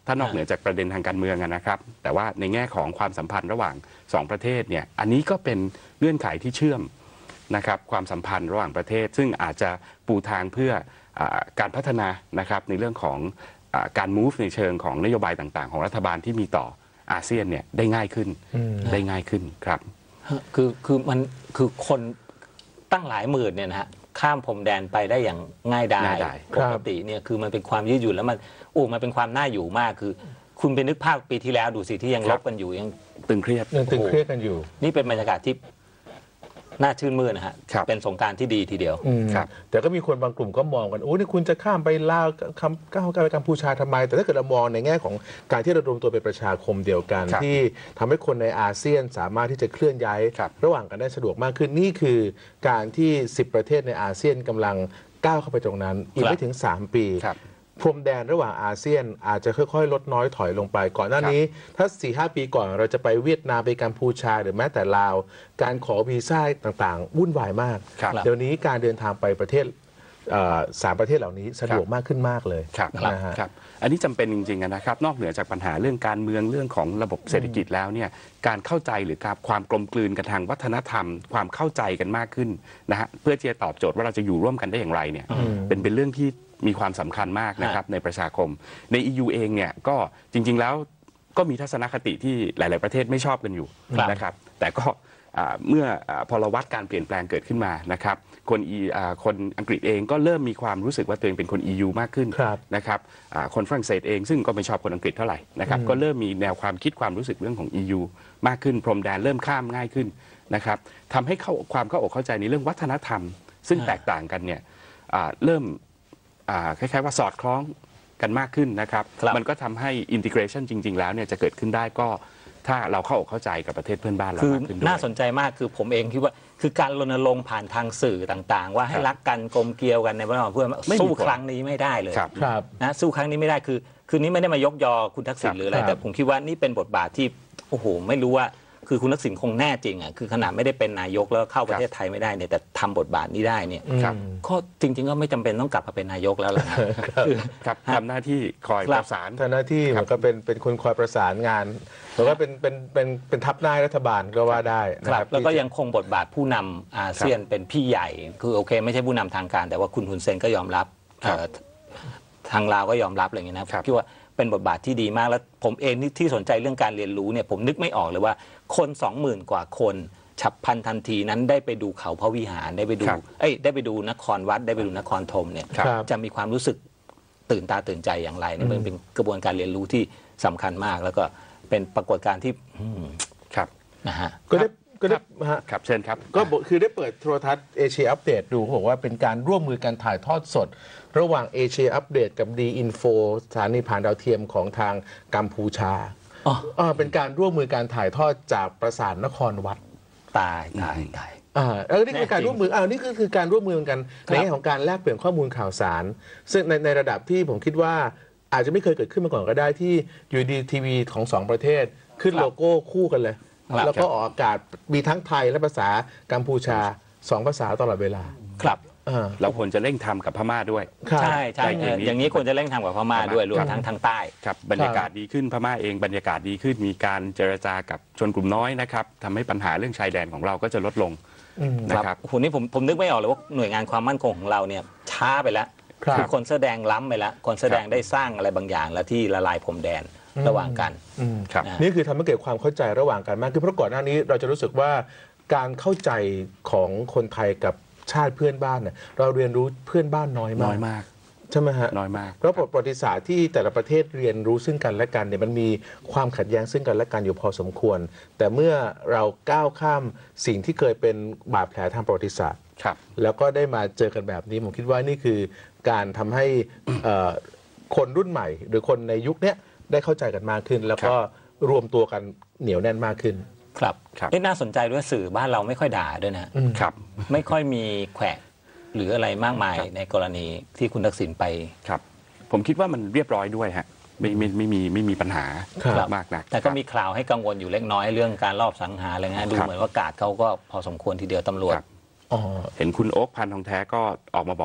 ถ้านอกเหนือจากประเด็นทางการเมืองนะครับแต่ว่าในแง่ของความสัมพันธ์ระหว่างสองประเทศเนี่ยอันนี้ก็เป็นเงื่อนไขที่เชื่อมนะครับความสัมพันธ์ระหว่างประเทศซึ่งอาจจะปูทางเพื่อการพัฒนานะครับในเรื่องของการ move ในเชิงของนโยบายต่างๆของรัฐบาลที่มีต่ออาเซียนเนี่ยได้ง่ายขึ้นได้ง่ายขึ้นครับคือคือมันคือคนตั้งหลายหมื่นเนี่ยนะฮะข้ามพรมแดนไปได้อย่างง่ายดายปกติเนี่ยคือมันเป็นความยืดหยุ่นแล้วมันโอ้มันเป็นความน่าอยู่มากคือคุณไปนึกภาพปีที่แล้วดูสิที่ยังลบกันอยู่ยังตึงเครียดยังตึงเครียดกันอยู่นี่เป็นบรรยากาศที่น่าชื่นมื่นนะฮะเป็นสงกรานต์ที่ดีทีเดียวครับแต่ก็มีคนบางกลุ่มก็มองกันโอ้นี่คุณจะข้ามไปลาวคำก้าวไปกัมพูชาทำไมแต่ถ้าเกิดเรามองในแง่ของการที่เรารวมตัวเป็นประชาคมเดียวกันที่ทำให้คนในอาเซียนสามารถที่จะเคลื่อนย้ายระหว่างกันได้สะดวกมากขึ้นนี่คือการที่สิบประเทศในอาเซียนกำลังก้าวเข้าไปตรงนั้นอีกไม่ถึงสามปีพรมแดนระหว่างอาเซียนอาจจะค่อยๆลดน้อยถอยลงไปก่อนหน้านี้ถ้า สี่ห้า ปีก่อนเราจะไปเวียดนามไปกัมพูชาหรือแม้แต่ลาวการขอวีซ่าต่างๆวุ่นวายมากเดี๋ยวนี้การเดินทางไปประเทศสามประเทศเหล่านี้สะดวกมากขึ้นมากเลยครับครับอันนี้จำเป็นจริงๆนะครับนอกเหนือจากปัญหาเรื่องการเมืองเรื่องของระบบเศรษฐกิจแล้วเนี่ยการเข้าใจหรือความกลมกลืนกันทางวัฒนธรรมความเข้าใจกันมากขึ้นนะฮะเพื่อที่จะตอบโจทย์ว่าเราจะอยู่ร่วมกันได้อย่างไรเนี่ยเป็นเป็นเรื่องที่มีความสำคัญมากนะครับในประชาคมใน อี ยู เองเนี่ยก็จริงๆแล้วก็มีทัศนคติที่หลายๆประเทศไม่ชอบกันอยู่นะครับแต่ก็เมื่อพลวัตการเปลี่ยนแปลงเกิดขึ้นมานะครับคนคนอังกฤษเองก็เริ่มมีความรู้สึกว่าตัวเองเป็นคน อี ยู มากขึ้นนะครับคนฝรั่งเศสเองซึ่งก็ไม่ชอบคนอังกฤษเท่าไหร่นะครับก็เริ่มมีแนวความคิดความรู้สึกเรื่องของ อี ยู มากขึ้นพรมแดนเริ่มข้ามง่ายขึ้นนะครับทำให้เข้าความเข้าอกเข้าใจในเรื่องวัฒนธรรมซึ่งแตกต่างกันเนี่ยเริ่มคล้ายๆว่าสอดคล้องกันมากขึ้นนะครับมันก็ทำให้อินทิเกรชันจริงๆแล้วเนี่ยจะเกิดขึ้นได้ก็ถ้าเราเข้าอกเข้าใจกับประเทศเพื่อนบ้านเรามากขึ้นด้วยน่าสนใจมากคือผมเองคิดว่าคือการรณรงค์ผ่านทางสื่อต่างๆว่าให้รักกันกลมเกลียวกันในบ้านเพื่อนสู้ครั้งนี้ไม่ได้เลยนะสู้ครั้งนี้ไม่ได้คือคือนี้ไม่ได้มายกยอคุณทักษิณหรืออะไรแต่ผมคิดว่านี่เป็นบทบาทที่โอ้โหไม่รู้ว่าคือคุณทักษิณคงแน่จริงอ่ะคือขนาดไม่ได้เป็นนายกแล้วเข้าประเทศไทยไม่ได้เนี่ยแต่ทำบทบาทนี้ได้เนี่ยก็จริงๆก็ไม่จำเป็นต้องกลับมาเป็นนายกแล้วล่ะครับทำหน้าที่คอยประสานทำหน้าที่มันก็เป็นเป็นคนคอยประสานงานหรือว่าเป็นเป็นเป็นเป็นทัพนายรัฐบาลก็ว่าได้นะครับแล้วก็ยังคงบทบาทผู้นำอาเซียนเป็นพี่ใหญ่คือโอเคไม่ใช่ผู้นำทางการแต่ว่าคุณฮุนเซนก็ยอมรับทางลาวก็ยอมรับอะไรอย่างนี้นะคิดว่าเป็นบทบาทที่ดีมากแล้วผมเองที่สนใจเรื่องการเรียนรู้เนี่ยผมนึกไม่ออกเลยว่าคนสองหมื่นกว่าคนฉับพลันทันทีนั้นได้ไปดูเขาพระวิหารได้ไปดูเอ้ยได้ไปดูนครวัดได้ไปดูนครธมเนี่ยจะมีความรู้สึกตื่นตาตื่นใจอย่างไรเนี่ยมันเป็นกระบวนการเรียนรู้ที่สำคัญมากแล้วก็เป็นปรากฏการณ์ที่ครับนะฮะก็ได้ก็ได้ครับเชิญครับก็คือได้เปิดโทรทัศน์เอเชียอัปเดตดูเขาบอกว่าเป็นการร่วมมือกันถ่ายทอดสดระหว่างเอเชียอัปเดตกับดีอินโฟสถานีผ่านดาวเทียมของทางกัมพูชาอ๋อเป็นการร่วมมือการถ่ายทอดจากปราสาทนครวัดตายตายตายอ่าแล้วนี่คือการร่วมมืออ่านี่ก็คือการร่วมมือกันในแง่ของการแลกเปลี่ยนข้อมูลข่าวสารซึ่งในในระดับที่ผมคิดว่าอาจจะไม่เคยเกิดขึ้นมาก่อนก็ได้ที่ยูดีทีวีของสองประเทศขึ้นโลโก้คู่กันเลยแล้วก็ออกอากาศมีทั้งไทยและภาษากัมพูชาสองภาษาตลอดเวลาครับเราควรจะเร่งทำกับพม่าด้วยใช่ใช่อย่างนี้ควรจะเร่งทำกับพม่าด้วยรวมทั้งทางใต้ครับบรรยากาศดีขึ้นพม่าเองบรรยากาศดีขึ้นมีการเจรจากับชนกลุ่มน้อยนะครับทำให้ปัญหาเรื่องชายแดนของเราก็จะลดลงนะครับคุณนี่ผมผมนึกไม่ออกเลยว่าหน่วยงานความมั่นคงของเราเนี่ยช้าไปแล้วคือคนเสื้อแดงล้ำไปแล้วคนเสื้อแดงได้สร้างอะไรบางอย่างแล้วที่ละลายพรมแดนระหว่างกันนี่คือทำให้เกิดความเข้าใจระหว่างกันมากคือเพราะก่อนหน้านี้เราจะรู้สึกว่าการเข้าใจของคนไทยกับชาติเพื่อนบ้านเนี่ยเราเรียนรู้เพื่อนบ้านน้อยมากน้อยมากใช่ไหมฮะน้อยมากเพราะประวัติศาสตร์ที่แต่ละประเทศเรียนรู้ซึ่งกันและกันเนี่ยมันมีความขัดแย้งซึ่งกันและกันอยู่พอสมควรแต่เมื่อเราก้าวข้ามสิ่งที่เคยเป็นบาดแผลทางประวัติศาสตร์แล้วก็ได้มาเจอกันแบบนี้ผมคิดว่านี่คือการทำให้คนรุ่นใหม่หรือคนในยุคนี้ได้เข้าใจกันมากขึ้นแล้วก็รวมตัวกันเหนียวแน่นมากขึ้นครับนี่น่าสนใจด้วยสื่อบ้านเราไม่ค่อยด่าด้วยนะครับไม่ค่อยมีแขวะหรืออะไรมากมายในกรณีที่คุณทักษิณไปครับผมคิดว่ามันเรียบร้อยด้วยฮะไม่ไม่ไม่มีไม่มีปัญหามากนักแต่ก็มีข่าวให้กังวลอยู่เล็กน้อยเรื่องการลอบสังหารอะไรเงี้ยดูเหมือนว่ากาดเขาก็พอสมควรทีเดียวตำรวจเห็นคุณโอ๊คพันทองแท้ก็ออกมาบอกว่า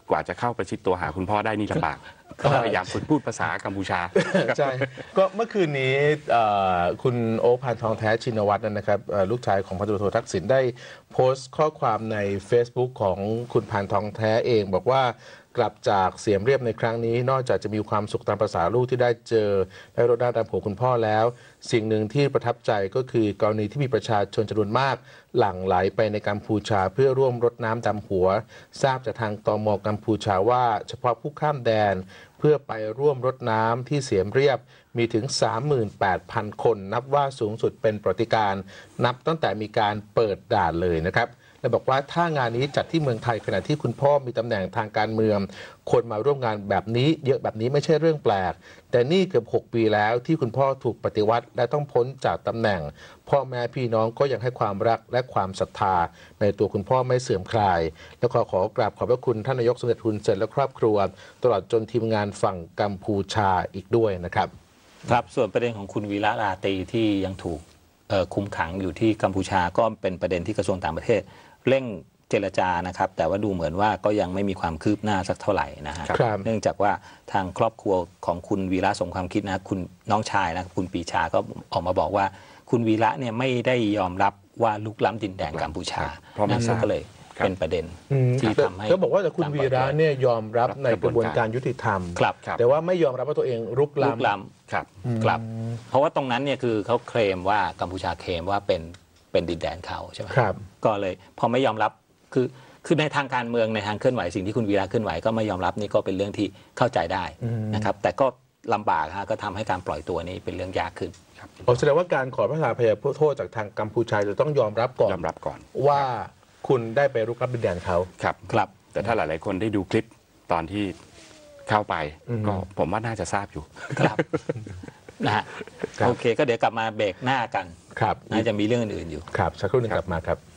กว่าจะเข้าประชิดตัวหาคุณพ่อได้นี่ลำบากก็พยายามฝึกพูดภาษากัมพูชาใช่ก็เมื่อคืนนี้คุณโอ๊ค พานทองแท้ชินวัตรนะครับลูกชายของพันตำรวจโททักษิณได้โพสต์ข้อความใน Facebook ของคุณพานทองแท้เองบอกว่ากลับจากเสียมเรียบในครั้งนี้นอกจากจะมีความสุขตามภาษาลูกที่ได้เจอได้รดน้ำดำหัวคุณพ่อแล้วสิ่งหนึ่งที่ประทับใจก็คือกรณีที่มีประชาชนจำนวนมากหลั่งไหลไปในกัมพูชาเพื่อร่วมรดน้ำดำหัวทราบจากทางตม.กัมพูชาว่าเฉพาะผู้ข้ามแดนเพื่อไปร่วมรดน้ำที่เสียมเรียบมีถึง สามหมื่นแปดพัน คนนับว่าสูงสุดเป็นประวัติการณ์นับตั้งแต่มีการเปิดด่านเลยนะครับและบอกว่าถ้างานนี้จัดที่เมืองไทยขณะที่คุณพ่อมีตำแหน่งทางการเมืองคนมาร่วมงานแบบนี้เยอะแบบนี้ไม่ใช่เรื่องแปลกแต่นี่เกือบหกปีแล้วที่คุณพ่อถูกปฏิวัติและต้องพ้นจากตำแหน่งพ่อแม่พี่น้องก็ยังให้ความรักและความศรัทธาในตัวคุณพ่อไม่เสื่อมคลายและขอขอกราบขอบพระคุณท่านนายกสมเด็จฮุนเซนและครอบครัวตลอดจนทีมงานฝั่งกัมพูชาอีกด้วยนะครับครับส่วนประเด็นของคุณวีระราตรีที่ยังถูกคุมขังอยู่ที่กัมพูชาก็เป็นประเด็นที่กระทรวงต่างประเทศเร่งเจรจานะครับแต่ว่าดูเหมือนว่าก็ยังไม่มีความคืบหน้าสักเท่าไหร่นะฮะเนื่องจากว่าทางครอบครัวของคุณวีระสมความคิดนะคุณน้องชายนะคุณปีชาก็ออกมาบอกว่าคุณวีระเนี่ยไม่ได้ยอมรับว่าลุกล้ำดินแดนกัมพูชานั่นก็เลยเป็นประเด็นที่ทำให้เขาบอกว่าแต่คุณวีระเนี่ยยอมรับในกระบวนการยุติธรรมแต่ว่าไม่ยอมรับว่าตัวเองลุกล้ำครับครับเพราะว่าตรงนั้นเนี่ยคือเขาเคลมว่ากัมพูชาเคลมว่าเป็นเป็นดินแดนเขาใช่ไหมครับก็เลยพอไม่ยอมรับคือคือในทางการเมืองในทางเคลื่อนไหวสิ่งที่คุณวีระเคลื่อนไหวก็ไม่ยอมรับนี่ก็เป็นเรื่องที่เข้าใจได้นะครับแต่ก็ลำบากฮะก็ทำให้การปล่อยตัวนี้เป็นเรื่องยากขึ้นแสดงว่าการขอพระราชอภัยโทษจากทางกัมพูชาจะต้องยอมรับก่อนยอมรับก่อนว่าคุณได้ไปรุกรับดินแดนเขาครับครับแต่ถ้าหลายๆคนได้ดูคลิปตอนที่เข้าไปก็ผมว่าน่าจะทราบอยู่ครับนะฮะโอเคก็เดี๋ยวกลับมาเบรกหน้ากันครับน่าจะมีเรื่องอื่นๆอยู่ครับสักครู่นึงกลับมาครับ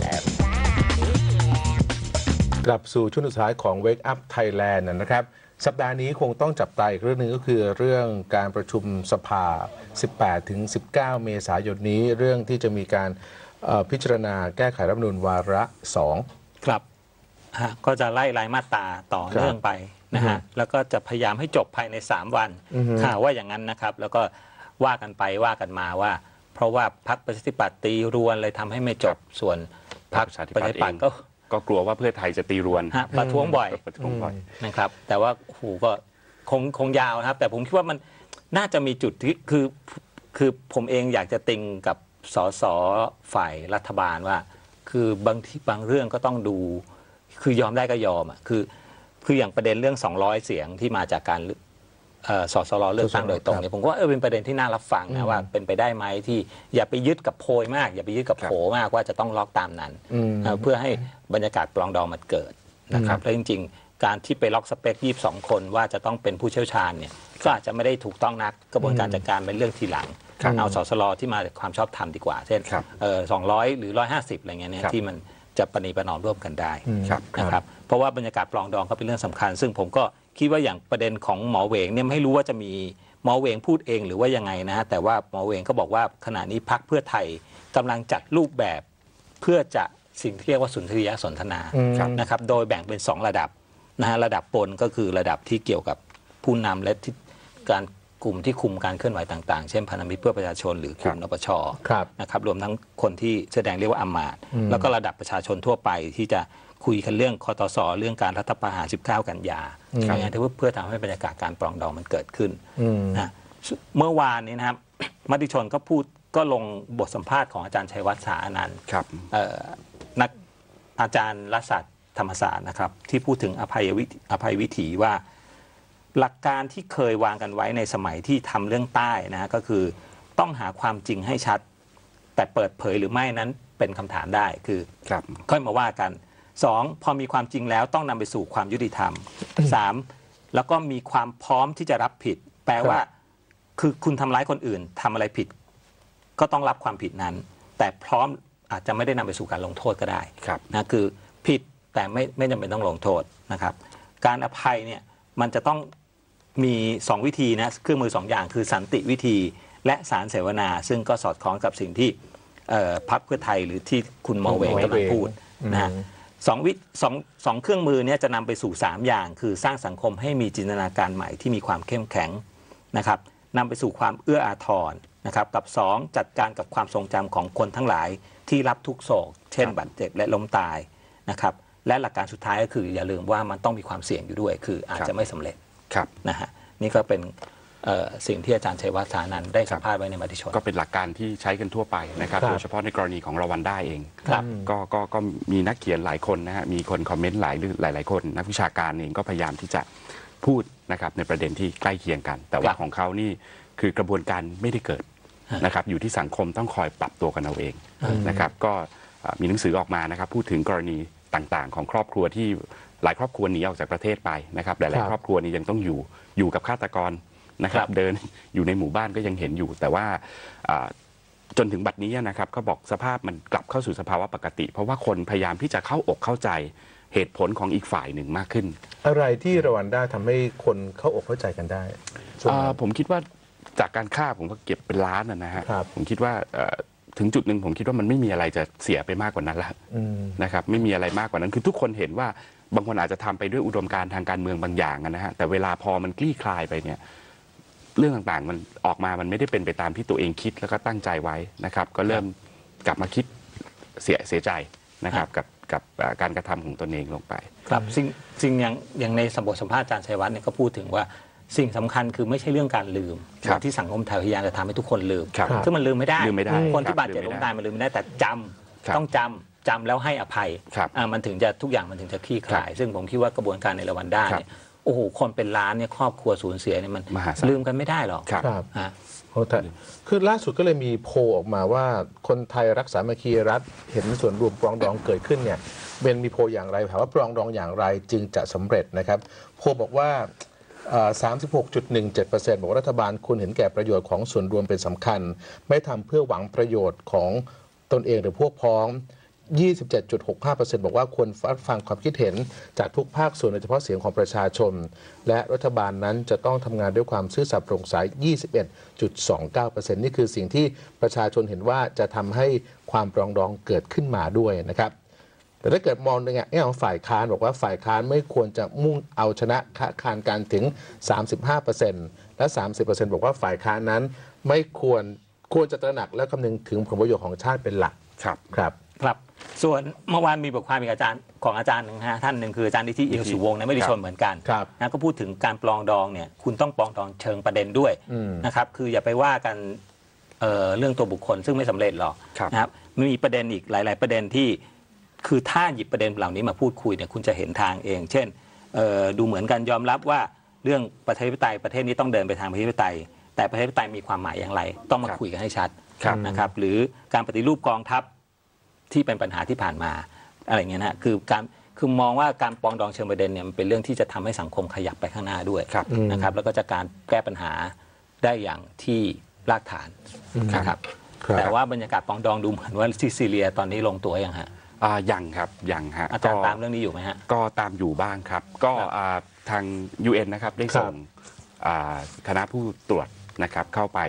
กลับสู่ช่วงสุดท้ายของ Wake Up Thailand นะครับสัปดาห์นี้คงต้องจับตาอีกเรื่องหนึ่งก็คือเรื่องการประชุมสภา สิบแปดถึงสิบเก้า เมษายนนี้เรื่องที่จะมีการพิจารณาแก้ไขรัฐธรรมนูญวาระสองครับก็จะไล่รายมาตราต่อเนื่องไปนะฮะแล้วก็จะพยายามให้จบภายในสามวันข่าวว่าอย่างนั้นนะครับแล้วก็ว่ากันไปว่ากันมาว่าเพราะว่าพรรคประชาธิปัตย์ตีรวนเลยทำให้ไม่จบส่วนพรรคประชาธิปัตย์ก็ก็กลัวว่าเพื่อไทยจะตีรวนประท้วงบ่อยนะครับแต่ว่าหูก็คงคงยาวนะครับแต่ผมคิดว่ามันน่าจะมีจุดที่คือคือผมเองอยากจะติงกับสสฝ่ายรัฐบาลว่าคือบางที่บางเรื่องก็ต้องดูคือยอมได้ก็ยอมอ่ะคือคืออย่างประเด็นเรื่องสองร้อยเสียงที่มาจากการสสรเลือกตั้งโดยตรงเนี่ยผมว่าเออเป็นประเด็นที่น่ารับฟังนะว่าเป็นไปได้ไหมที่อย่าไปยึดกับโพยมากอย่าไปยึดกับโผมากว่าจะต้องล็อกตามนั้นเพื่อให้บรรยากาศปลองดองมันเกิดนะครับแล้วจริงๆการที่ไปล็อกสเปคยี่สิบสองคนว่าจะต้องเป็นผู้เชี่ยวชาญเนี่ยก็อาจจะไม่ได้ถูกต้องนักกระบวนการจัดการเป็นเรื่องทีหลังเอาสสรที่มาจากความชอบธรรมดีกว่าเช่นสองร้อยหรือร้อยห้าสิบอะไรเงี้ยเนี่ยที่มันจะประนีประนอมร่วมกันได้นะครับเพราะว่าบรรยากาศปลองดองก็เป็นเรื่องสำคัญซึ่งผมก็คิดว่าอย่างประเด็นของหมอเหวงเนี่ยไม่รู้ว่าจะมีหมอเหวงพูดเองหรือว่ายังไงนะฮะแต่ว่าหมอเหวงก็บอกว่าขณะนี้พรรคเพื่อไทยกำลังจัดรูปแบบเพื่อจะสิ่งที่เรียกว่าสุนทรียสนทนานะครับโดยแบ่งเป็นสองระดับนะฮะระดับบนก็คือระดับที่เกี่ยวกับผู้นำและที่การกลุ่มที่คุมการเคลื่อนไหวต่างๆเช่นพันธมิตรเพื่อประชาชนหรือกลุ่มนปช.นะครับรวมทั้งคนที่แสดงเรียกว่าอำมาตย์แล้วก็ระดับประชาชนทั่วไปที่จะคุยกันเรื่องคตส.เรื่องการรัฐประหารสิบเก้ากันยาอย่างนี้เพื่อทำให้บรรยากาศการปรองดองมันเกิดขึ้นนะเมื่อวานนี้นะครับมติชนก็พูดก็ลงบทสัมภาษณ์ของอาจารย์ชัยวัฒน์สาอนันต์นักอาจารย์รัฐศาสตร์ธรรมศาสตร์นะครับที่พูดถึงอภัยวิถีอภัยวิถีว่าหลักการที่เคยวางกันไว้ในสมัยที่ทำเรื่องใต้นะก็คือต้องหาความจริงให้ชัดแต่เปิดเผยหรือไม่นั้นเป็นคำถามได้คือค่อยมาว่ากันสองพอมีความจริงแล้วต้องนำไปสู่ความยุติธรรมสามแล้วก็มีความพร้อมที่จะรับผิดแปลว่าคือคุณทำร้ายคนอื่นทำอะไรผิดก็ต้องรับความผิดนั้นแต่พร้อมอาจจะไม่ได้นำไปสู่การลงโทษก็ได้นะคือผิดแต่ไม่ไม่จำเป็นต้องลงโทษนะครับการอภัยเนี่ยมันจะต้องมีสองวิธีนะเครื่องมือสองอย่างคือสันติวิธีและสารเสวนาซึ่งก็สอดคล้องกับสิ่งที่พรรคเพื่อไทยหรือที่คุณหมอเหวงกำลังพูดนะสองวิสองสองเครื่องมือเนี่ยจะนำไปสู่สามอย่างคือสร้างสังคมให้มีจินตนาการใหม่ที่มีความเข้มแข็งนะครับนำไปสู่ความเอื้ออาทรนะครับกับสองจัดการกับความทรงจำของคนทั้งหลายที่รับทุกโศกเช่นบาดเจ็บและล้มตายนะครับและหลักการสุดท้ายก็คืออย่าลืมว่ามันต้องมีความเสี่ยงอยู่ด้วยคืออาจจะไม่สำเร็จนะฮะนี่ก็เป็นสิ่งที่อาจารย์ชัยวัฒน์ สานันท์ได้สัมภาษณ์ไว้ในมติชนก็เป็นหลักการที่ใช้กันทั่วไปนะครับโดยเฉพาะในกรณีของรวันด้าเองก็ก็ก็มีนักเขียนหลายคนนะฮะมีคนคอมเมนต์หลายหลายหลายคนนักวิชาการเองก็พยายามที่จะพูดนะครับในประเด็นที่ใกล้เคียงกันแต่ว่าของเขานี่คือกระบวนการไม่ได้เกิดนะครับอยู่ที่สังคมต้องคอยปรับตัวกันเอาเองนะครับก็มีหนังสือออกมานะครับพูดถึงกรณีต่างๆของครอบครัวที่หลายครอบครัวหนีออกจากประเทศไปนะครับหลายๆครอบครัวนี้ยังต้องอยู่อยู่กับฆาตกรนะครับเดินอยู่ในหมู่บ้านก็ยังเห็นอยู่แต่ว่าจนถึงบัดนี้นะครับเขาบอกสภาพมันกลับเข้าสู่สภาวะปกติเพราะว่าคนพยายามที่จะเข้าอกเข้าใจเหตุผลของอีกฝ่ายหนึ่งมากขึ้นอะไรที่รวันด้าทำให้คนเข้าอกเข้าใจกันได้ผมคิดว่าจากการฆ่าผมก็เก็บเป็นล้านนะฮะผมคิดว่าถึงจุดหนึ่งผมคิดว่ามันไม่มีอะไรจะเสียไปมากกว่านั้นแล้วนะครับไม่มีอะไรมากกว่านั้นคือทุกคนเห็นว่าบางคนอาจจะทำไปด้วยอุดมการณ์ทางการเมืองบางอย่างนะฮะแต่เวลาพอมันคลี่คลายไปเนี่ยเรื่องต่างๆมันออกมามันไม่ได้เป็นไปตามที่ตัวเองคิดแล้วก็ตั้งใจไว้นะครับก็เริ่มกลับมาคิดเสียเสียใจนะครับกับกับการกระทำของตนเองลงไปครับสิ่งสิ่งอย่างอย่างในบทสัมภาษณ์อาจารย์ชัยวัฒน์เนี่ยก็พูดถึงว่าสิ่งสำคัญคือไม่ใช่เรื่องการลืมที่สังคมไทยพยายามจะทำให้ทุกคนลืมซึ่งมันลืมไม่ได้คนที่บาดเจ็บล้มตายมันลืมไม่ได้แต่จำต้องจำจำแล้วให้อภัยมันถึงจะทุกอย่างมันถึงจะคลี่คลายซึ่งผมคิดว่ากระบวนการในรวันด้าเนี่ยโอ้โหคนเป็นล้านเนี่ยครอบครัวสูญเสียเนี่ยมันลืมกันไม่ได้หรอกครับคือล่าสุดก็เลยมีโพลออกมาว่าคนไทยรักสามัคคีรัฐเห็นส่วนรวมปรองดองเกิดขึ้นเนี่ยเป็นมีโพลอย่างไรถามว่าปรองดองอย่างไรจึงจะสำเร็จนะครับโพลบอกว่า สามสิบหกจุดหนึ่งเจ็ดเปอร์เซ็นต์ บอกว่ารัฐบาลควรเห็นแก่ประโยชน์ของส่วนรวมเป็นสำคัญไม่ทำเพื่อหวังประโยชน์ของตนเองหรือพวกพ้อง ยี่สิบเจ็ดจุดหกห้าเปอร์เซ็นต์ บอกว่าควรฟังความคิดเห็นจากทุกภาคส่วนโดยเฉพาะเสียงของประชาชนและรัฐบาลนั้นจะต้องทำงานด้วยความซื่อสัตย์โปร่งใส ยี่สิบเอ็ดจุดสองเก้าเปอร์เซ็นต์ นี่คือสิ่งที่ประชาชนเห็นว่าจะทำให้ความปรองดองเกิดขึ้นมาด้วยนะครับแต่ถ้าเกิดมองในแง่ของฝ่ายค้านบอกว่าฝ่ายค้านไม่ควรจะมุ่งเอาชนะคานการถึง สามสิบห้าเปอร์เซ็นต์ และ สามสิบเปอร์เซ็นต์ บอกว่าฝ่ายค้านนั้นไม่ควรควรจะตระหนักและคำนึงถึงผลประโยชน์ของชาติเป็นหลักครับครับครับส่วนเมื่อวานมีบทความอีกอาจารย์ของอาจารย์หนึ่งฮะท่านหนึ่งคืออาจารย์นิธิ เอี่ยมสุวงศ์ในมติชนเหมือนกันนะก็พูดถึงการปลองดองเนี่ยคุณต้องปลองดองเชิงประเด็นด้วยนะครับคืออย่าไปว่ากัน เ, เรื่องตัวบุคคลซึ่งไม่สำเร็จหรอกนะครับมีประเด็นอีกหลายๆประเด็นที่คือถ้าหยิบประเด็นเหล่านี้มาพูดคุยเนี่ยคุณจะเห็นทางเองเช่นดูเหมือนกันยอมรับว่าเรื่องประชาธิปไตยประเทศนี้ต้องเดินไปทางประชาธิปไตยแต่ประชาธิปไตยมีความหมายอย่างไรต้องมาคุยกันให้ชัดนะครับหรือการปฏิรูปกองทัพที่เป็นปัญหาที่ผ่านมาอะไรเงี้ยนะคือการคือมองว่าการปรองดองเชิงประเด็นเนี่ยมันเป็นเรื่องที่จะทำให้สังคมขยับไปข้างหน้าด้วยนะครับแล้วก็จะการแก้ปัญหาได้อย่างที่รากฐานนะครับแต่ว่าบรรยากาศปรองดองดูเหมือนว่าที่ซีเรียตอนนี้ลงตัวยังฮะยังครับยังฮะอาจารย์ตามเรื่องนี้อยู่ไหมฮะก็ตามอยู่บ้างครับก็ทาง ยู เอ็น นะครับได้ส่งคณะผู้ตรวจนะครับเข้าไป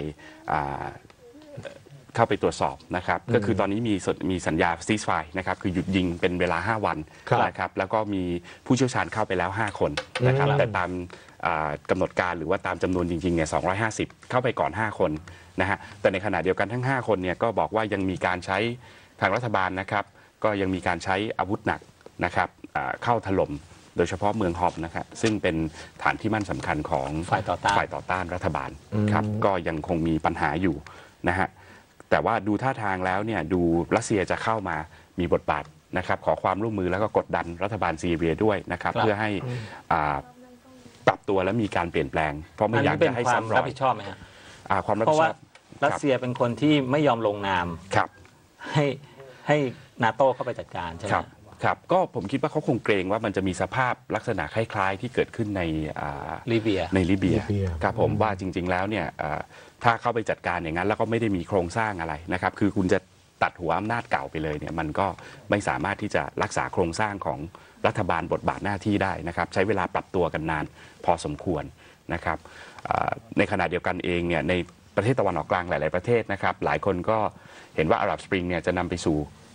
เข้าไปตรวจสอบนะครับก็คือตอนนี้มีมีสัญญาซีสไฟร์นะครับคือหยุดยิงเป็นเวลาห้าวันนะครับแล้วก็มีผู้เชี่ยวชาญเข้าไปแล้วห้าคนนะครับแต่ตามกำหนดการหรือว่าตามจำนวนจริงๆเนี่ยสองร้อยห้าสิบเข้าไปก่อนห้าคนนะฮะแต่ในขณะเดียวกันทั้งห้าคนเนี่ยก็บอกว่ายังมีการใช้ทางรัฐบาลนะครับก็ยังมีการใช้อาวุธหนักนะครับเข้าถล่มโดยเฉพาะเมืองฮอมนะครับซึ่งเป็นฐานที่มั่นสำคัญของฝ่ายต่อต้านฝ่ายต่อต้านรัฐบาลครับก็ยังคงมีปัญหาอยู่นะฮะแต่ว่าดูท่าทางแล้วเนี่ยดูรัสเซียจะเข้ามามีบทบาทนะครับขอความร่วมมือแล้วก็กดดันรัฐบาลซีเรียด้วยนะครับเพื่อให้ปรับตัวและมีการเปลี่ยนแปลงเพราะไม่อยากจะให้ซ้ำรอยรับผิดชอบไหมฮะความรับผิดชอบรัสเซียเป็นคนที่ไม่ยอมลงนามให้ให้นาโต้เข้าไปจัดการใช่ไหมครับก็ผมคิดว่าเขาคงเกรงว่ามันจะมีสภาพลักษณะคล้ายๆที่เกิดขึ้นในลิเบียในลิเบียครับผมว่าจริงๆแล้วเนี่ยถ้าเข้าไปจัดการอย่างนั้นแล้วก็ไม่ได้มีโครงสร้างอะไรนะครับคือคุณจะตัดหัวอำนาจเก่าไปเลยเนี่ยมันก็ไม่สามารถที่จะรักษาโครงสร้างของรัฐบาลบทบาทหน้าที่ได้นะครับใช้เวลาปรับตัวกันนานพอสมควรนะครับในขณะเดียวกันเองเนี่ยในประเทศตะวันออกกลางหลายๆประเทศนะครับหลายคนก็เห็นว่าอาหรับสปริงเนี่ยจะนำไปสู่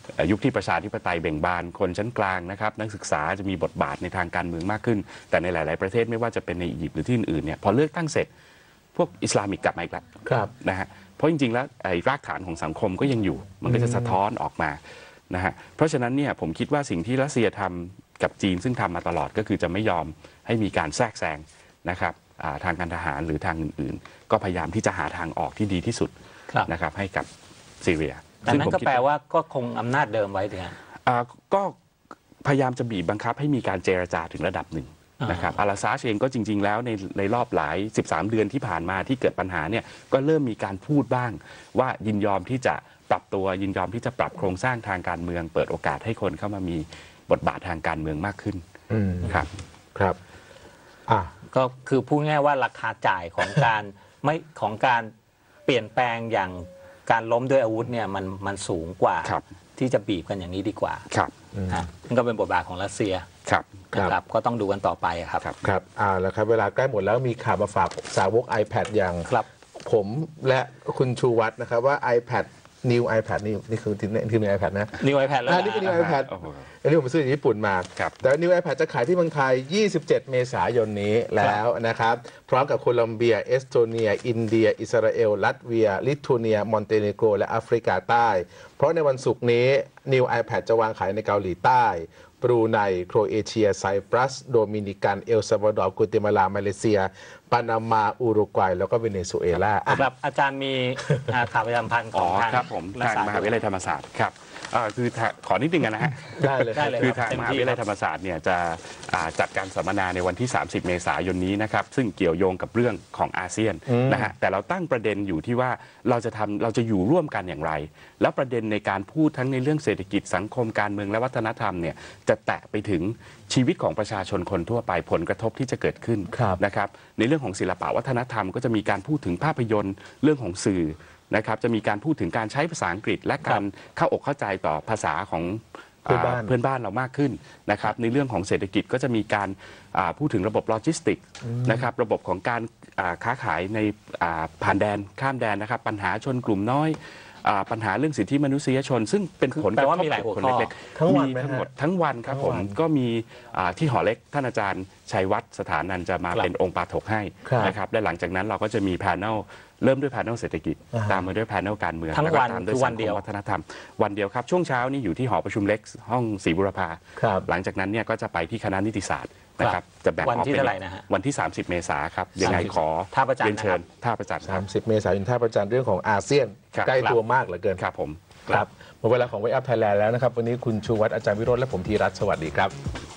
ยุคที่ประชาธิปไตยเบ่งบานคนชั้นกลางนะครับนักศึกษาจะมีบทบาทในทางการเมืองมากขึ้นแต่ในหลายๆประเทศไม่ว่าจะเป็นในอียิปต์หรือที่อื่นๆเนี่ยพอเลือกตั้งเสร็จพวกอิสลามิกกลับมาอีกแล้วนะฮะเพราะจริงๆแล้วไอ้รากฐานของสังคมก็ยังอยู่มันก็จะสะท้อนออกมานะฮะเพราะฉะนั้นเนี่ยผมคิดว่าสิ่งที่รัสเซียทำกับจีนซึ่งทำมาตลอดก็คือจะไม่ยอมให้มีการแทรกแซงนะครับทางการทหารหรือทางอื่นๆก็พยายามที่จะหาทางออกที่ดีที่สุดนะครับให้กับซีเรียแต่นั้นก็แปลว่าก็คงอำนาจเดิมไว้ถูกไหมก็พยายามจะบีบบังคับให้มีการเจรจาถึงระดับหนึ่งนะครับอาราซาชเองก็จริงๆแล้วในในรอบหลายสิบสามเดือนที่ผ่านมาที่เกิดปัญหาเนี่ยก็เริ่มมีการพูดบ้างว่ายินยอมที่จะปรับตัวยินยอมที่จะปรับโครงสร้างทางการเมืองเปิดโอกาสให้คนเข้ามามีบทบาททางการเมืองมากขึ้นครับครับอ่ะก็คือพูดง่ายว่าราคาจ่ายของการไม่ของการเปลี่ยนแปลงอย่างการล้มด้วยอาวุธเนี่ยมันมันสูงกว่าที่จะบีบกันอย่างนี้ดีกว่าครับนั่นก็เป็นบทบาทของรัสเซียครับนะครับก็ต้องดูกันต่อไปครับครับอ่าแล้วครับเวลาใกล้หมดแล้วมีข่าวมาฝากสาวก iPad อย่างผมและคุณชูวัฒน์นะครับว่า iPad New iPad นี่นี่คือที่นี่คือ New iPad นะ New iPad แล้วนี่คือ New iPad อันนี้ผมซื้อจากญี่ปุ่นมาแต่ New iPad จะขายที่เมืองไทยยี่สิบเจ็ดเมษายนนี้แล้วนะครับพร้อมกับโคลัมเบียเอสโตเนียอินเดียอิสราเอลลัตเวียลิทัวเนียมอนเตเนโกรและแอฟริกาใต้เพราะในวันศุกร์นี้ New iPad จะวางขายในเกาหลีใต้บรูไนโครเอเชียไซปรัสโดมินิกันเอลซัลวาดอร์กัวเตมาลามาเลเซียปานามาอุรุกวัยแล้วก็เวเนซุเอลาครับอาจารย์มีข่าวประจำพันธ์ของทางครับผมทางมหาวิทยาลัยธรรมศาสตร์ครับคือขอนิดนึงนะฮะได้เลยคือทางมหาวิทยาลัยธรรมศาสตร์เนี่ยจะจัดการสัมมนาในวันที่สามสิบเมษายนนี้นะครับซึ่งเกี่ยวโยงกับเรื่องของอาเซียนนะฮะแต่เราตั้งประเด็นอยู่ที่ว่าเราจะทำเราจะอยู่ร่วมกันอย่างไรแล้วประเด็นในการพูดทั้งในเรื่องเศรษฐกิจสังคมการเมืองและวัฒนธรรมเนี่ยจะแตะไปถึงชีวิตของประชาชนคนทั่วไปผลกระทบที่จะเกิดขึ้นนะครับในเรื่องของศิลปะวัฒนธรรมก็จะมีการพูดถึงภาพยนตร์เรื่องของสื่อนะครับจะมีการพูดถึงการใช้ภาษาอังกฤษและการเข้าอกเข้าใจต่อภาษาของเพื่อนบ้านเพื่อนบ้านเรามากขึ้นนะครับในเรื่องของเศรษฐกิจก็จะมีการพูดถึงระบบโลจิสติกนะครับระบบของการค้าขายในผ่านแดนข้ามแดนนะครับปัญหาชนกลุ่มน้อยปัญหาเรื่องสิทธิมนุษยชนซึ่งเป็นผลกระทบกับคนเล็กๆทั้งวันทั้งหมดทั้งวันครับผมก็มีที่หอเล็กท่านอาจารย์ชัยวัฒน์สถานันจะมาเป็นองค์ปาฐกให้นะครับและหลังจากนั้นเราก็จะมีแพนเนลเริ่มด้วยแพนเนลเศรษฐกิจตามมาด้วยแพนเนลการเมืองแล้วก็ตามด้วยสังคมวัฒนธรรมวันเดียวครับช่วงเช้านี้อยู่ที่หอประชุมเล็กห้องศรีบุรพาหลังจากนั้นเนี่ยก็จะไปที่คณะนิติศาสตร์นะครับจะแบ่งออกเป็นวันที่สามสิบเมษายนครับยังไงขอเรียนเชิญท่าประจันทร์สามสิบเมษายนท่าประจันทร์เรื่องของอาเซียนใกล้ตัวมากเหลือเกินครับผมครับหมดเวลาของ Wake Up Thailand แล้วนะครับวันนี้คุณชูวัฒน์อาจารย์วิโรจน์และผมธีรัตน์สวัสดีครับ